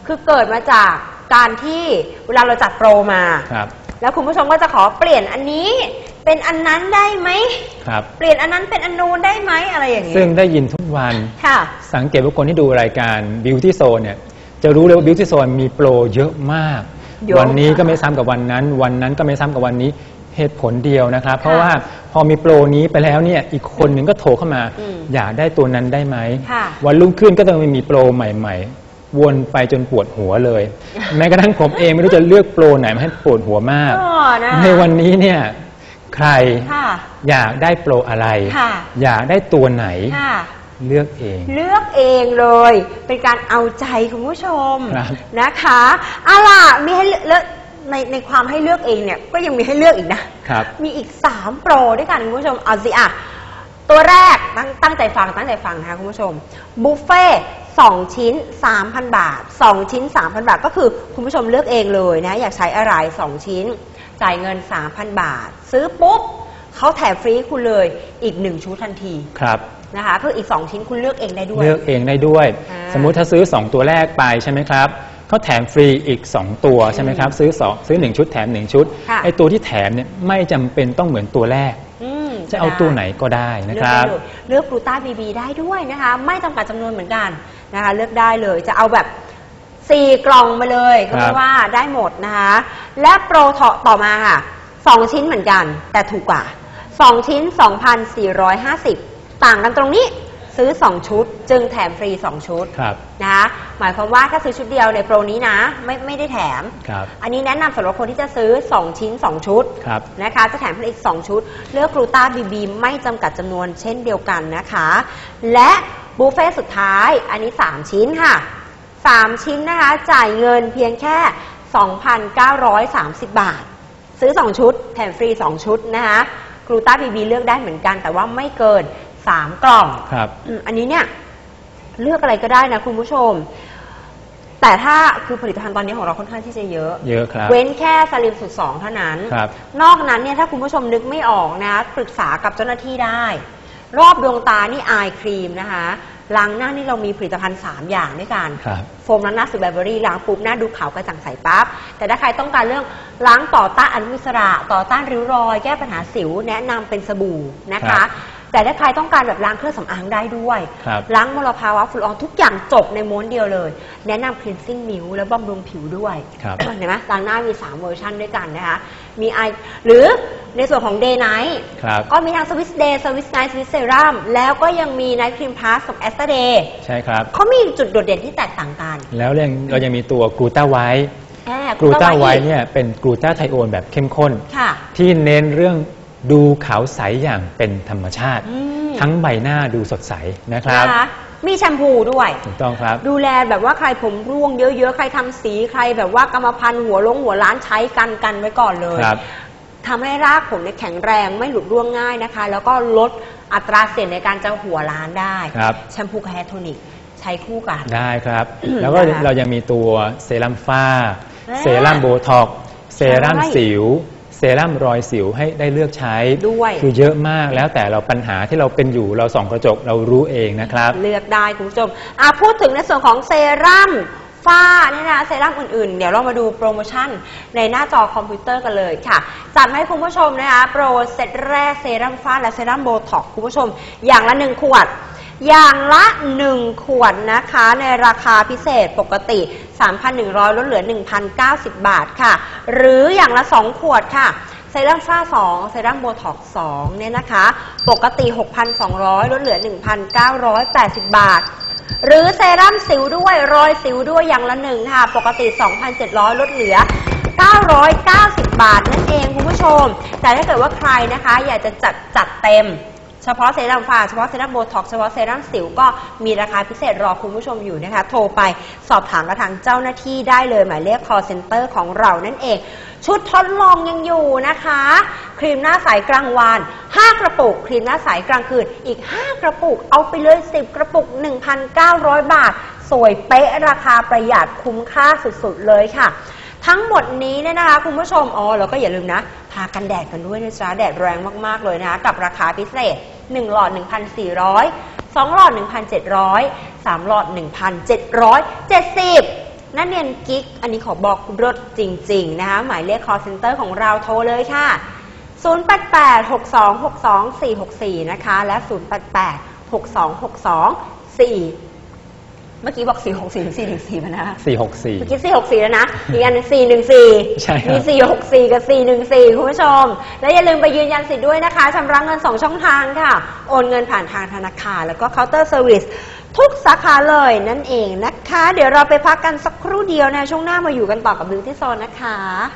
คือเกิดมาจากการที่เวลาเราจัดโปรมาแล้วคุณผู้ชมก็จะขอเปลี่ยนอันนี้เป็นอันนั้นได้ไหมเปลี่ยนอันนั้นเป็นอันนู้นได้ไหมอะไรอย่างนี้ซึ่งได้ยินทุกวันสังเกตว่าคนที่ดูรายการ Beauty Zone เนี่ยจะรู้เลยว่า Beauty Zone มีโปรเยอะมากวันนี้ก็ไม่ซ้ำกับวันนั้นวันนั้นก็ไม่ซ้ำกับวันนี้เหตุผลเดียวนะครับเพราะว่าพอมีโปรนี้ไปแล้วเนี่ยอีกคนหนึ่งก็โทรเข้ามาอยากได้ตัวนั้นได้ไหมวันรุ่งขึ้นก็ต้องมีโปรใหม่ๆวนไปจนปวดหัวเลยแม้กระทั่งผมเองไม่รู้จะเลือกโปรไหนมาให้ปวดหัวมากในวันนี้เนี่ยใครอยากได้โปรอะไรอยากได้ตัวไหนเลือกเองเลยเป็นการเอาใจคุณผู้ชมนะคะล่ะมีให้เลือกในความให้เลือกเองเนี่ยก็ยังมีให้เลือกอีกนะมีอีก3โปรด้วยกันคุณผู้ชมเอาสิตัวแรกตั้งใจฟังนะคะคุณผู้ชมบุฟเฟ่2ชิ้น 3,000 บาท2ชิ้น 3,000 บาทก็คือคุณผู้ชมเลือกเองเลยนะอยากใช้อะไร2ชิ้นจ่ายเงิน 3,000 บาทซื้อปุ๊บเขาแถมฟรีคุณเลยอีก1ชุดทันทีนะคะคืออีก2ชิ้นคุณเลือกเองได้ด้วยสมมุติถ้าซื้อ2ตัวแรกไปใช่ไหมครับเขาแถมฟรีอีก2ตัวใช่ไหมครับซื้อ1ชุดแถม1ชุดไอ้ตัวที่แถมเนี่ยไม่จำเป็นต้องเหมือนตัวแรกจะเอาตัวไหนก็ได้นะครับเลือกกลูต้าBBได้ด้วยนะคะไม่จำกัดจำนวนเหมือนกันนะคะเลือกได้เลยจะเอาแบบ4กล่องมาเลยก็ว่าได้หมดนะคะและโปรต่อมาค่ะ2ชิ้นเหมือนกันแต่ถูกกว่า2ชิ้น 2,450 ต่างกันตรงนี้ซื้อ2ชุดจึงแถมฟรี2ชุดนะคะหมายความว่าถ้าซื้อชุดเดียวในโปรนี้นะไม่ได้แถมอันนี้แนะนำสำหรับคนที่จะซื้อ2ชิ้น2ชุดนะคะจะแถมอีก2ชุดเลือกกลูต้าBBไม่จำกัดจำนวนเช่นเดียวกันนะคะและบุฟเฟ่สุดท้ายอันนี้3ชิ้นค่ะ3ชิ้นนะคะจ่ายเงินเพียงแค่ 2,930 บาทซื้อ2ชุดแถมฟรี2ชุดนะคะกลูต้าBBเลือกได้เหมือนกันแต่ว่าไม่เกิน3 กล่องอันนี้เนี่ยเลือกอะไรก็ได้นะคุณผู้ชมแต่ถ้าคือผลิตภัณฑ์ตอนนี้ของเราค่อนข้างที่จะเยอะครับเว้นแค่สลิมสุด2เท่านั้นนอกนั้นเนี่ยถ้าคุณผู้ชมนึกไม่ออกนะปรึกษากับเจ้าหน้าที่ได้รอบดวงตานี่อายครีมนะคะล้างหน้านี่เรามีผลิตภัณฑ์3อย่างด้วยกันโฟมล้างหน้าสูตรแบเบอรี่ล้างปุ๊บหน้าดูขาวกระจ่างใสปั๊บแต่ถ้าใครต้องการเรื่องล้างต่อต้านอนุมูลอิสระต่อต้านริ้วรอยแก้ปัญหาสิวแนะนำเป็นสบู่นะคะแต่ถ้าใครต้องการแบบล้างเครื่องสำอางได้ด้วยล้างมลภาวะฝุ่นละอองทุกอย่างจบในม้วนเดียวเลยแนะนำ cleansing milk และบำรุงผิวด้วยเห็นไหมล้างหน้ามี3เวอร์ชันด้วยกันนะคะมีหรือในส่วนของ day night ก็มีทั้ง Swiss day Swiss night Swiss serum แล้วก็ยังมี night cream plus กับ Asta day ใช่ครับเขามีจุดโดดเด่นที่แตกต่างกันแล้วเรายังมีตัวกลูต้าไวท์กลูต้าไวท์เนี่ยเป็นกลูต้าไทโอนแบบเข้มข้นที่เน้นเรื่องดูขาวใสอย่างเป็นธรรมชาติทั้งใบหน้าดูสดใสนะครับมีแชมพูด้วยถูกต้องครับดูแลแบบว่าใครผมร่วงเยอะๆใครทำสีใครแบบว่ากรรมพันธุ์หัวล้านใช้กันไว้ก่อนเลยทำให้รากผมแข็งแรงไม่หลุดร่วงง่ายนะคะแล้วก็ลดอัตราเสี่ยงในการจะหัวล้านได้แชมพูกับแฮร์โทนิกใช้คู่กันได้ครับแล้วก็เรายังมีตัวเซรั่มฝ้าเซรั่มโบท็อกเซรั่มสิวเซรั่มรอยสิวให้ได้เลือกใช้ด้วยคือเยอะมากแล้วแต่เราปัญหาที่เราเป็นอยู่เราส่องกระจกเรารู้เองนะครับเลือกได้คุณผู้ชมพูดถึงในส่วนของเซรั่มฝ้าเนี่ยนะเซรั่มอื่นๆเดี๋ยวเรามาดูโปรโมชั่นในหน้าจอคอมพิวเตอร์กันเลยค่ะจัดให้คุณผู้ชมนะคะโปรเซตแรกเซรั่มฝ้าและเซรั่มโบท็อกคุณผู้ชมอย่างละ1 ขวดอย่างละ1 ขวดนะคะในราคาพิเศษปกติ 3,100 ลดเหลือ 1,090 บาทค่ะหรืออย่างละ2 ขวดค่ะเซรั่มฝ้า2เซรั่มโบท็อก2เนี่ยนะคะปกติ 6,200 ลดเหลือ 1,980 บาทหรือเซรั่มสิวด้วยรอยสิวด้วยอย่างละ1ค่ะปกติ 2,700 ลดเหลือ 990 บาทนั่นเองคุณผู้ชมแต่ถ้าเกิดว่าใครนะคะอยากจะจัดเต็มเฉพาะเซรั่มฝ้าเฉพาะเซรั่มโบท็อกเฉพาะเซรั่มสิวก็มีราคาพิเศษรอคุณผู้ชมอยู่นะคะโทรไปสอบถามกับทางเจ้าหน้าที่ได้เลยหมายเลข call center ของเรานั่นเองชุดทดลองยังอยู่นะคะครีมหน้าใสกลางวัน5 กระปุกครีมหน้าใสกลางคืนอีก5 กระปุกเอาไปเลย10 กระปุก 1,900 บาทสวยเป๊ะราคาประหยัดคุ้มค่าสุดๆเลยค่ะทั้งหมดนี้เนี่ยนะคะคุณผู้ชมแล้วก็อย่าลืมนะทากันแดดกันด้วยนะจ๊ะแดดแรงมากๆเลยนะคะกับราคาพิเศษ1 หลอด 1,400 2 หลอด 1,700 3 หลอด 1,770 นักเรียนกิ๊กอันนี้ขอบอกรถจริงๆนะคะหมายเลข call center ของเราโทรเลยค่ะ0886262464นะคะและ08862624เมื่อกี้บอก464ถึง414มานะ 464 เมื่อกี้464แล้วนะอีกอันนึง414 ใช่มี464กับ414คุณผู้ชมและอย่าลืมไปยืนยันสิทธิ์ด้วยนะคะชำระเงิน2ช่องทางค่ะโอนเงินผ่านทางธนาคารแล้วก็เคาน์เตอร์เซอร์วิสทุกสาขาเลยนั่นเองนะคะเดี๋ยวเราไปพักกันสักครู่เดียวนะช่วงหน้ามาอยู่กันต่อกับBeauty Zoneนะคะ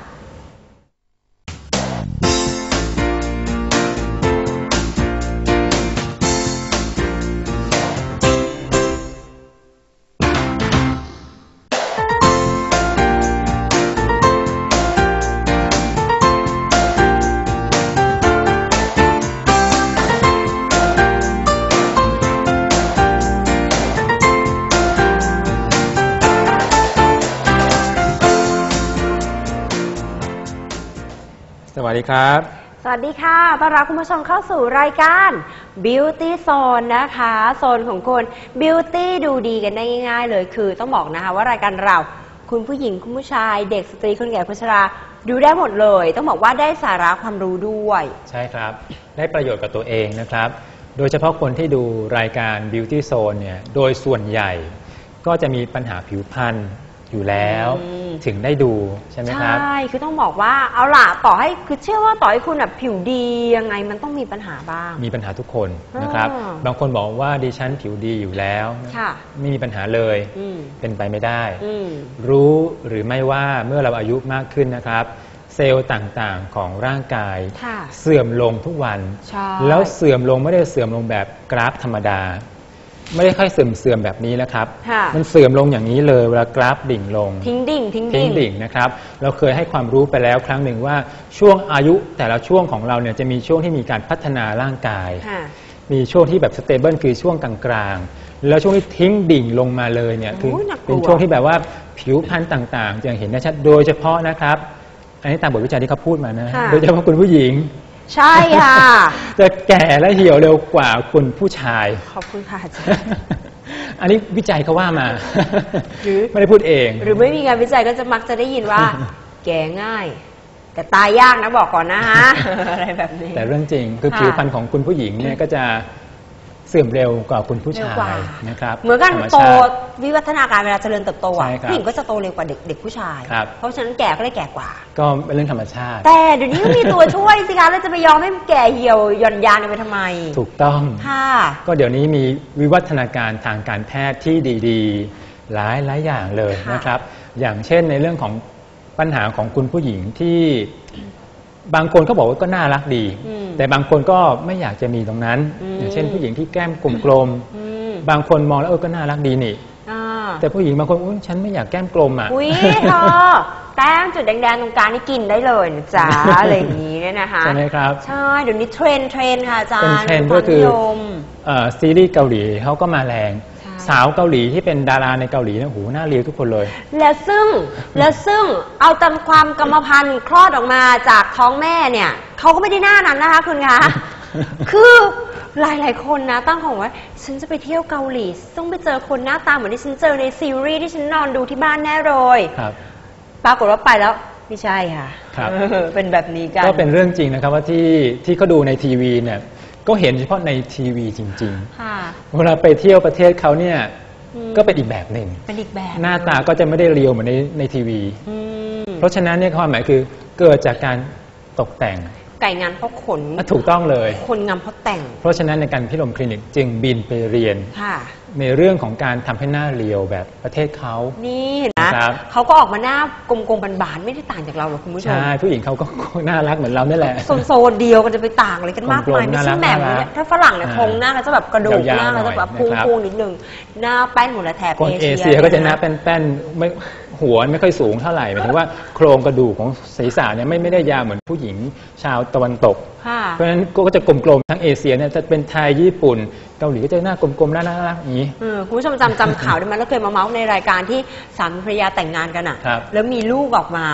สวัสดีครับสวัสดีค่ะต้อนรับคุณผู้ชมเข้าสู่รายการ Beauty Zone นะคะโซนของคน Beauty ดูดีกันได้ง่ายๆเลยคือต้องบอกนะคะว่ารายการเราคุณผู้หญิงคุณผู้ชายเด็กสตรีคนแก่คนชราดูได้หมดเลยต้องบอกว่าได้สาระความรู้ด้วยใช่ครับได้ประโยชน์กับตัวเองนะครับโดยเฉพาะคนที่ดูรายการ Beauty Zone เนี่ยโดยส่วนใหญ่ก็จะมีปัญหาผิวพรรณอยู่แล้วถึงได้ดูใช่ไหมครับใช่คือต้องบอกว่าเอาล่ะต่อให้คือเชื่อว่าต่อให้คุณแบบผิวดียังไงมันต้องมีปัญหาบ้างมีปัญหาทุกคนนะครับบางคนบอกว่าดิฉันผิวดีอยู่แล้วไม่มีปัญหาเลยเป็นไปไม่ได้รู้หรือไม่ว่าเมื่อเราอายุมากขึ้นนะครับเซลล์ต่างๆของร่างกายเสื่อมลงทุกวันแล้วเสื่อมลงไม่ได้เสื่อมลงแบบกราฟธรรมดาไม่ได้ค่อยเสื่อมแบบนี้นะครับมันเสื่อมลงอย่างนี้เลยเวลากราฟดิ่งลงทิ้งดิ่งนะครับเราเคยให้ความรู้ไปแล้วครั้งหนึ่งว่าช่วงอายุแต่ละช่วงของเราเนี่ยจะมีช่วงที่มีการพัฒนาร่างกายมีช่วงที่แบบสเตเบิลคือช่วงกลางๆแล้วช่วงที่ทิ้งดิ่งลงมาเลยเนี่ยคือเป็นช่วงที่แบบว่าผิวพรรณต่างๆจะเห็นได้ชัดโดยเฉพาะนะครับอันนี้ตามบทวิจัยที่เขาพูดมานะโดยเฉพาะคุณผู้หญิงใช่ค่ะจะแก่และเหี่ยวเร็วกว่าคุณผู้ชายขอบคุณค่ะอาจารย์อันนี้วิจัยเขาว่ามาหรือไม่ได้พูดเองหรือไม่มีงานวิจัยก็จะมักจะได้ยินว่าแก่ง่ายแต่ตายยากนะบอกก่อนนะฮะอะไรแบบนี้แต่เรื่องจริงคือผิวพรรณของคุณผู้หญิงเนี่ยก็จะเสื่อมเร็วกว่าคุณผู้ชายนะครับเหมือนกันโตวิวัฒนาการเวลาเจริญเติบโตผู้หญิงก็จะโตเร็วกว่าเด็กผู้ชายเพราะฉะนั้นแก่ก็เลยแก่กว่าก็เป็นเรื่องธรรมชาติแต่เดี๋ยวนี้ก็มีตัวช่วยสิคะแล้วจะไปยอมให้แก่เหี่ยวหย่อนยานไปทำไมถูกต้องก็เดี๋ยวนี้มีวิวัฒนาการทางการแพทย์ที่ดีๆหลายอย่างเลยนะครับอย่างเช่นในเรื่องของปัญหาของคุณผู้หญิงที่บางคนก็บอกว่าก็น่ารักดีแต่บางคนก็ไม่อยากจะมีตรงนั้นอย่างเช่นผู้หญิงที่แก้มกลมๆบางคนมองแล้วก็น่ารักดีนี่แต่ผู้หญิงบางคนฉันไม่อยากแก้มกลมอ่ะอุ้ยเธอแต้มจุดแดงๆตรงกลางนี่กินได้เลยนะจ๊ะอะไรอย่างนี้เนี่ยนะคะใช่ไหมครับใช่เดี๋ยวนี้เทรนค่ะอาจารย์เป็นเทรนก็คือซีรีส์เกาหลีเขาก็มาแรงสาวเกาหลีที่เป็นดาราในเกาหลีเนี่ยโหหน้าเรียวทุกคนเลยและซึ่งเอาตามความกรรมพันธุ์คลอดออกมาจากท้องแม่เนี่ยเขาก็ไม่ได้หน้านั้นนะคะคุณคะคือหลายคนนะตั้งของว่าฉันจะไปเที่ยวเกาหลีต้องไปเจอคนหน้าตาเหมือนที่ฉันเจอในซีรีส์ที่ฉันนอนดูที่บ้านแน่เลยปรากฏว่าไปแล้วไม่ใช่ค่ะเป็นแบบนี้กันก็เป็นเรื่องจริงนะครับว่าที่เขาดูในทีวีเนี่ยก็เห็นเฉพาะในทีวีจริงๆเวลาไปเที่ยวประเทศเขาเนี่ยก็เป็นอีกแบบหนึ่งเป็นอีกแบบหน้าตาก็จะไม่ได้เรียวเหมือนในทีวีเพราะฉะนั้นเนี่ยความหมายคือเกิดจากการตกแต่งไก่งานเพราะขนถูกต้องเลยคนงามเพราะแต่งเพราะฉะนั้นในการพิรมคลินิกจึงบินไปเรียนในเรื่องของการทำให้หน้าเรียวแบบประเทศเขานี่เห็นไหมเขาก็ออกมาหน้ากลมๆบานๆไม่ได้ต่างจากเราหรอกคุณผู้ชมใช่ผู้หญิงเขาก็น่ารักเหมือนเรานี่แหละโซนเดียวกันจะไปต่างอะไรกันมากมายไม่ใช่แหม่มเนี่ยถ้าฝรั่งเนี่ยโครงหน้าเขาจะแบบกระดูกหน้าเขาจะแบบพุ่งนิดนึงหน้าแป้นหมดเลยแถบเอเชียก็จะหน้าแป้นไม่หัวไม่ค่อยสูงเท่าไหร่หมายถึงว่าโครงกระดูกของศีรษะเนี่ยไม่ได้ยาวเหมือนผู้หญิงชาวตะวันตกเพราะฉะนั้นก็จะกลมๆทั้งเอเชียเนี่ยจะเป็นไทยญี่ปุ่นเกาหลีก็จะหน้ากลมๆน่ารักอย่างนี้คุณผู้ชมจำข่าวได้ไหมแล้วเคยมาเมาส์ในรายการที่สามีภรรยาแต่งงานกันอ่ะแล้วมีลูกออกมา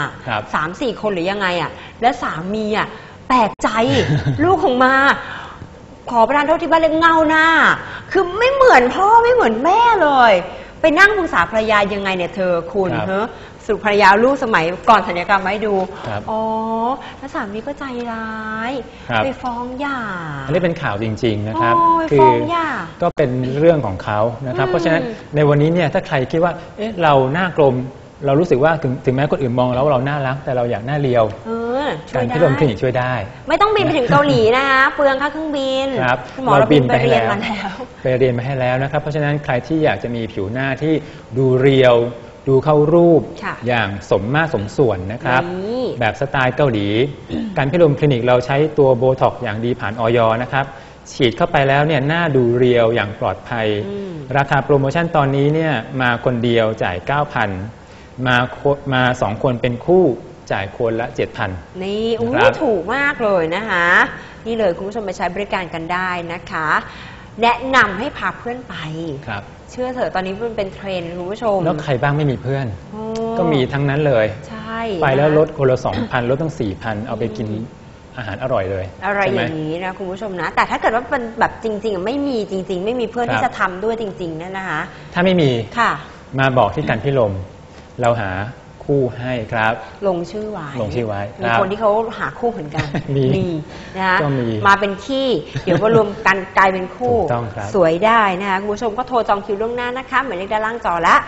3-4 คนหรือยังไงอ่ะแล้วสามีอ่ะแปลกใจ ลูกของมาขอประทานโทษที่บ้านเรียกเงาหน้าคือไม่เหมือนพ่อไม่เหมือนแม่เลยไปนั่งปรึกษาภรรยายังไงเนี่ยเธอคุณเฮ้สรุปภรรยาลูกสมัยก่อนศัลยกรรมมาให้ดูอ๋อแล้วสามีก็ใจร้ายไปฟ้องหย่าอันนี้เป็นข่าวจริงๆนะครับคือก็เป็นเรื่องของเขานะครับเพราะฉะนั้นในวันนี้เนี่ยถ้าใครคิดว่าเอ๊ะเราหน้ากลมเรารู้สึกว่าถึงแม้คนอื่นมองแล้วเราน่ารักแต่เราอยากหน้าเรียวการพิลมคลินิกช่วยได้ไม่ต้องบินไปถึงเกาหลีนะคะเปลืองค่าเครื่องบินหมอเราบินไปเรียนมาแล้วไปเรียนมาให้แล้วนะครับเพราะฉะนั้นใครที่อยากจะมีผิวหน้าที่ดูเรียวดูเข้ารูปอย่างสมมาตรสมส่วนนะครับแบบสไตล์เกาหลีการพิลมคลินิกเราใช้ตัวโบท็อกอย่างดีผ่านอย.นะครับฉีดเข้าไปแล้วเนี่ยหน้าดูเรียวอย่างปลอดภัยราคาโปรโมชั่นตอนนี้เนี่ยมาคนเดียวจ่าย 9,000 มา2 คนเป็นคู่จ่ายคนละ 7,000 นี่ถูกมากเลยนะคะนี่เลยคุณผู้ชมไปใช้บริการกันได้นะคะแนะนำให้พาเพื่อนไปเชื่อเถอะตอนนี้มันเป็นเทรนด์คุณผู้ชมแล้วใครบ้างไม่มีเพื่อนก็มีทั้งนั้นเลยใช่ไปแล้วลดคนละ 2,000 ลดตั้ง 4,000 เอาไปกินอาหารอร่อยเลยอะไรอย่างนี้นะคุณผู้ชมนะแต่ถ้าเกิดว่าเป็นแบบจริงๆไม่มีจริงๆไม่มีเพื่อนที่จะทำด้วยจริงๆเนี่ยนะคะถ้าไม่มีมาบอกที่การพิลมเราหาคู่ให้ครับลงชื่อไว้มีคนที่เขาหาคู่เหมือนกันมีนะคะมาเป็นขี้เดี๋ยวก็รวมกันกลายเป็นคู่สวยได้นะคะคุณผู้ชมก็โทรจองคิวล่วงหน้านะคะหมายเลขด้านล่างจอละ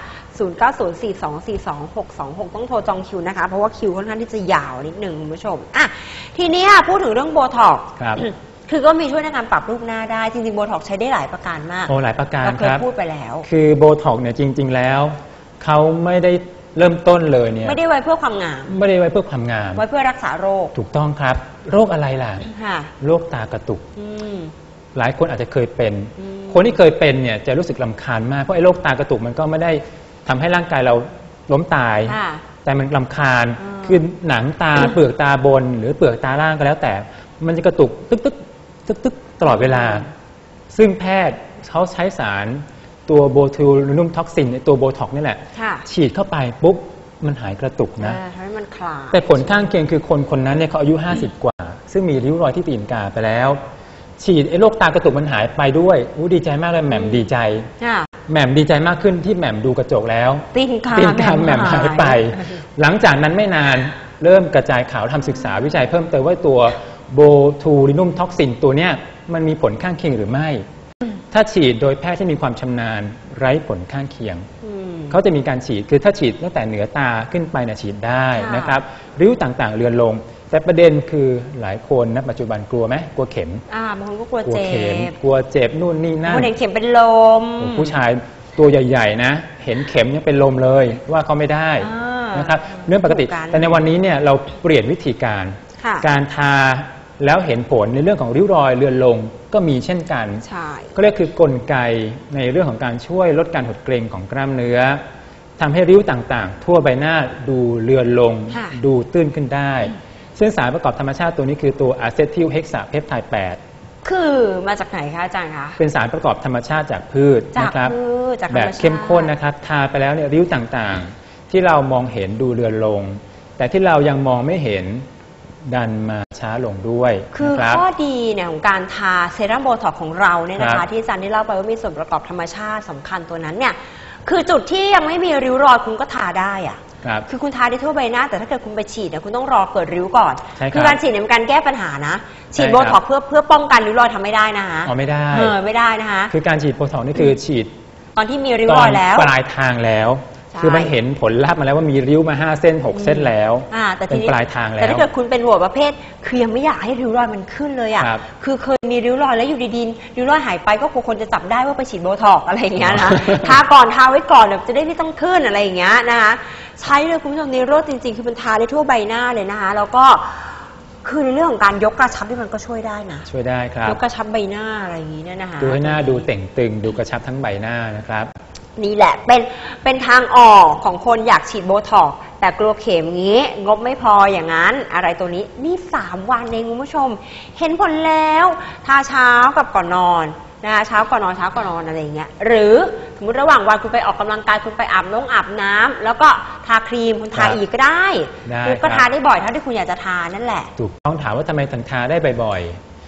0904242626ต้องโทรจองคิวนะคะเพราะว่าคิวค่อนข้างที่จะยาวนิดนึงคุณผู้ชมอ่ะทีนี้พูดถึงเรื่องโบท็อกซ์คือก็มีช่วยในการปรับรูปหน้าได้จริงๆโบท็อกซ์ใช้ได้หลายประการมากหลายประการเราเคยพูดไปแล้วคือโบท็อกซ์เนี่ยจริงๆแล้วเขาไม่ได้เริ่มต้นเลยเนี่ยไม่ได้ไว้เพื่อความงามไม่ได้ไว้เพื่อความงามไว้เพื่อรักษาโรคถูกต้องครับโรคอะไรล่ะโรคตากระตุกหลายคนอาจจะเคยเป็นคนที่เคยเป็นเนี่ยจะรู้สึกรำคาญมากเพราะไอ้โรคตากระตุกมันก็ไม่ได้ทำให้ร่างกายเราล้มตายแต่มันรำคาญคือหนังตาเปลือกตาบนหรือเปลือกตาล่างก็แล้วแต่มันจะกระตุกตึกตลอดเวลาซึ่งแพทย์เขาใช้สารตัวโบทูลินุมท็อกซินตัวโบท็อกนี่แหละฉีดเข้าไปปุ๊บมันหายกระตุกนะทำให้มันคลายแต่ผลข้างเคียงคือคนนั้นเนี่ยเขาอายุ50 กว่าซึ่งมีริ้วรอยที่ตีนกาไปแล้วฉีดไอ้โรคตากระตุกมันหายไปด้วยดีใจมากเลยแหม่มดีใจแหม่มดีใจมากขึ้นที่แหม่มดูกระจกแล้วตีนกาแหม่มหายไปหลังจากนั้นไม่นานเริ่มกระจายข่าวทำศึกษาวิจัยเพิ่มเติมว่าตัวโบทูลินุมท็อกซินตัวเนี้ยมันมีผลข้างเคียงหรือไม่ถ้าฉีดโดยแพทย์ที่มีความชำนาญไร้ผลข้างเคียงเขาจะมีการฉีดคือถ้าฉีดตั้งแต่เหนือตาขึ้นไปฉีดได้นะครับริ้วต่างๆเลือนลงแต่ประเด็นคือหลายคนณปัจจุบันกลัวไหมกลัวเข็มบางคนก็กลัวเจ็บกลัวเจ็บนู่นนี่นั่นเห็นเข็มเป็นลมผู้ชายตัวใหญ่ๆนะเห็นเข็มยังเป็นลมเลยว่าเขาไม่ได้นะครับเรื่องปกติแต่ในวันนี้เนี่ยเราเปลี่ยนวิธีการทาแล้วเห็นผลในเรื่องของริ้วรอยเลือนลงก็มีเช่นกันก็เรียกคือกลไกในเรื่องของการช่วยลดการหดเกร็งของกล้ามเนื้อทำให้ริ้วต่างๆทั่วใบหน้าดูเลือนลงดูตื้นขึ้นได้ซึ่งสารประกอบธรรมชาติตัวนี้คือตัวอะเซทิลเฮกซาเพปไทด์8 คือมาจากไหนคะอาจารย์คะเป็นสารประกอบธรรมชาติจากพืชนะครับแบบเข้มข้นนะครับทาไปแล้วเนี่ยริ้วต่างๆที่เรามองเห็นดูเลือนลงแต่ที่เรายังมองไม่เห็นดันมาช้าลงด้วยคือข้อดีเนี่ยของการทาเซรั่มโบท็อกของเราเนี่ยนะคะที่อาจารย์ได้เล่าไปว่ามีส่วนประกอบธรรมชาติสำคัญตัวนั้นเนี่ยคือจุดที่ยังไม่มีริ้วรอยคุณก็ทาได้อะคือคุณทาได้ทั่วใบหน้าแต่ถ้าเกิดคุณไปฉีดเนี่ยคุณต้องรอเกิดริ้วก่อนคือการฉีดเนี่ยเป็นการแก้ปัญหานะฉีดโบท็อกเพื่อป้องกันริ้วรอยทำไม่ได้นะคะไม่ได้ไม่ได้นะคะคือการฉีดโบท็อกนี่คือฉีดตอนที่มีริ้วรอยแล้วปลายทางแล้วคือมันเห็นผลลัพธ์มาแล้วว่ามีริ้วมา5 เส้น 6 เส้นแล้วเป็นปลายทางแล้วแต่ถ้าเกิดคุณเป็นหัวประเภทคือยังไม่อยากให้ริ้วรอยมันขึ้นเลยอ่ะคือเคยมีริ้วรอยแล้วอยู่ดีๆริ้วรอยหายไปก็คนจะจับได้ว่าไปฉีดโบท็อกอะไรอย่างเงี้ยนะทาก่อนทาไว้ก่อนแบบจะได้ไม่ต้องขึ้นอะไรอย่างเงี้ยนะคะใช้เลยคุณผู้ชมในรถจริงๆคือมันทาได้ทั่วใบหน้าเลยนะคะแล้วก็คือในเรื่องของการยกกระชับที่มันก็ช่วยได้นะช่วยได้ครับยกกระชับใบหน้าอะไรอย่างงี้เนี่ยนะคะดูให้หน้าดูเต่งตึงดูกระชับทั้งใบหน้านะครับนี่แหละเป็นทางออกของคนอยากฉีดโบท็อกซ์แต่กลัวเข็มงี้งบไม่พออย่างนั้นอะไรตัวนี้นี่3 วันเองคุณผู้ชมเห็นผลแล้วทาเช้ากับก่อนนอนนะคะเช้าก่อนนอนอะไรอย่างเงี้ยหรือสมมติระหว่างวันคุณไปออกกำลังกายคุณไปอาบน้ำแล้วก็ทาครีมคุณทาอีกก็ได้ก็ทาได้บ่อยเท่าที่คุณอยากจะทานั่นแหละถูกต้องถามว่าทำไมถึงทาได้บ่อยๆ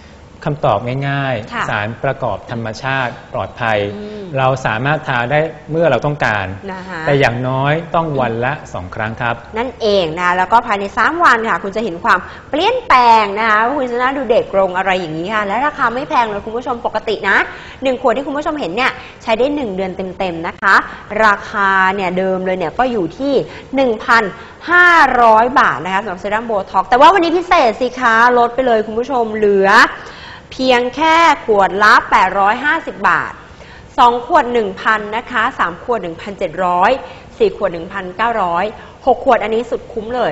คำตอบง่ายๆสารประกอบธรรมชาติปลอดภัยเราสามารถทาได้เมื่อเราต้องการแต่อย่างน้อยต้องวันละ2 ครั้งครับนั่นเองนะแล้วก็ภายใน3 วันค่ะคุณจะเห็นความเปลี่ยนแปลงนะคะว่าคุณจะน่าดูเด็กลงอะไรอย่างนี้ค่ะและราคาไม่แพงเลยคุณผู้ชมปกตินะ1 ขวดที่คุณผู้ชมเห็นเนี่ยใช้ได้1 เดือนเต็มๆนะคะราคาเนี่ยเดิมเลยเนี่ยก็อยู่ที่ 1,500 บาทนะคะสำหรับเซรั่มโบท็อกซ์แต่ว่าวันนี้พิเศษสิคะลดไปเลยคุณผู้ชมเหลือเพียงแค่ขวดละ850 บาท2 ขวด 1,000 นะคะ3 ขวด 1,700 4 ขวด 1,900 6 ขวดอันนี้สุดคุ้มเลย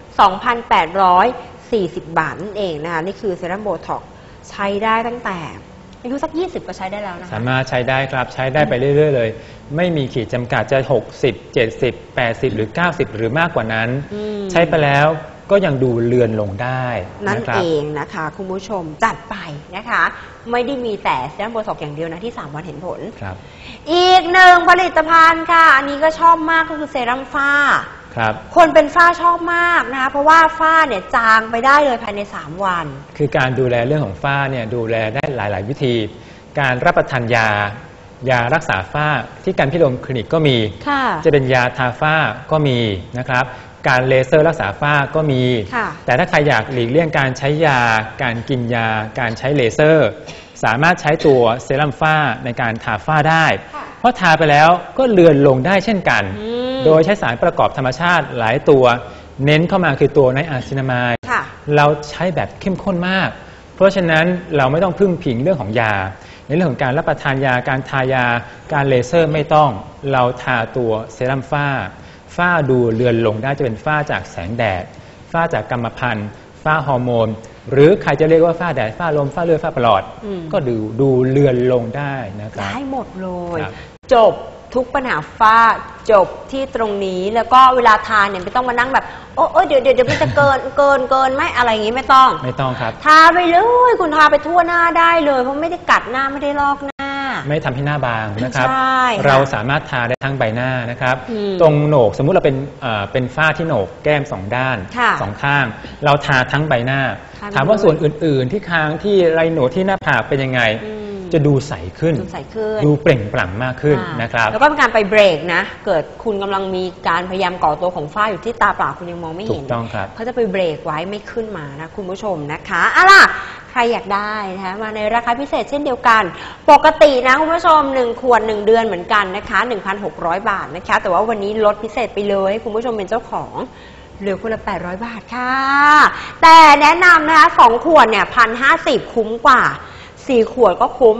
2,840 บาทนั่นเองนะคะนี่คือเซรั่มโบท็อกซ์ใช้ได้ตั้งแต่อายุสัก20ก็ใช้ได้แล้วนะคะสามารถใช้ได้ครับใช้ได้ไปเรื่อยๆเลยไม่มีขีดจำกัดจะ60 70 80หรือ90หรือมากกว่านั้นใช้ไปแล้วก็ยังดูเลือนลงได้นั่นเองนะคะคุณผู้ชมจัดไปนะคะไม่ได้มีแต่เซรั่มโบท็อกซ์อย่างเดียวนะที่3 วันเห็นผลครับอีก1ผลิตภัณฑ์ค่ะอันนี้ก็ชอบมากก็คือเซรั่มฝ้าครับคนเป็นฝ้าชอบมากนะคะเพราะว่าฝ้าเนี่ยจางไปได้เลยภายใน3 วันคือการดูแลเรื่องของฝ้าเนี่ยดูแลได้หลายๆวิธีการรับประทานยารักษาฝ้าที่การพิรมคลินิกก็มีจะเป็นยาทาฝ้าก็มีนะครับการเลเซอร์รักษาฝ้าก็มีแต่ถ้าใครอยากหลีกเลี่ยงการใช้ยาการกินยาการใช้เลเซอร์สามารถใช้ตัวเซรั่มฝ้าในการทาฝ้าได้เพราะทาไปแล้วก็เลือนลงได้เช่นกันโดยใช้สารประกอบธรรมชาติหลายตัวเน้นเข้ามาคือตัวไนอาซินามายเราใช้แบบเข้มข้นมากเพราะฉะนั้นเราไม่ต้องพึ่งพิงเรื่องของยาในเรื่องของการรับประทานยาการทายาการเลเซอร์ไม่ต้องเราทาตัวเซรั่มฝ้าดูเลือนลงได้จะเป็นฝ้าจากแสงแดดฝ้าจากกรรมพันธุ์ฝ้าฮอร์โมนหรือใครจะเรียกว่าฝ้าแดดฝ้าลมฝ้าเลือดฝ้าประหลอดก็ดูเลือนลงได้นะครับได้หมดเลยจบทุกปัญหาฝ้าจบที่ตรงนี้แล้วก็เวลาทานเนี่ยไม่ต้องมานั่งแบบโอ้เดี๋ยวมันจะเกินไหมอะไรอย่างนี้ไม่ต้องครับทาไปเลยคุณทาไปทั่วหน้าได้เลยเพราะไม่ได้กัดหน้าไม่ได้ลอกหน้าไม่ทำให้หน้าบางนะครับเราสามารถทาได้ทั้งใบหน้านะครับตรงโหนกสมมุติเราเป็นฝ้าที่โหนกแก้ม2 ด้าน2 ข้างเราทาทั้งใบหน้าถามว่าส่วนอื่นๆที่คางที่ไรโหนกที่หน้าผากเป็นยังไงจะดูใสขึ้นดูเปล่งปลั่งมากขึ้นนะครับแล้วก็เป็นการไปเบรกนะเกิดคุณกำลังมีการพยายามก่อตัวของฝ้าอยู่ที่ตาเปล่าคุณยังมองไม่เห็นถูกต้องครับเขาจะไปเบรกไว้ไม่ขึ้นมานะคุณผู้ชมนะคะล่ะใครอยากได้นะคะมาในราคาพิเศษเช่นเดียวกันปกตินะคุณผู้ชม1 ขวด 1 เดือนเหมือนกันนะคะ 1,600 บาทนะคะแต่ว่าวันนี้ลดพิเศษไปเลยให้คุณผู้ชมเป็นเจ้าของเหลือคนละ800 บาทค่ะแต่แนะนำนะคะ2 ขวดเนี่ย 1,050 คุ้มกว่า4 ขวดก็คุ้ม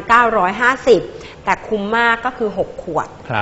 1,950 แต่คุ้มมากก็คือ 6 ขวดครับ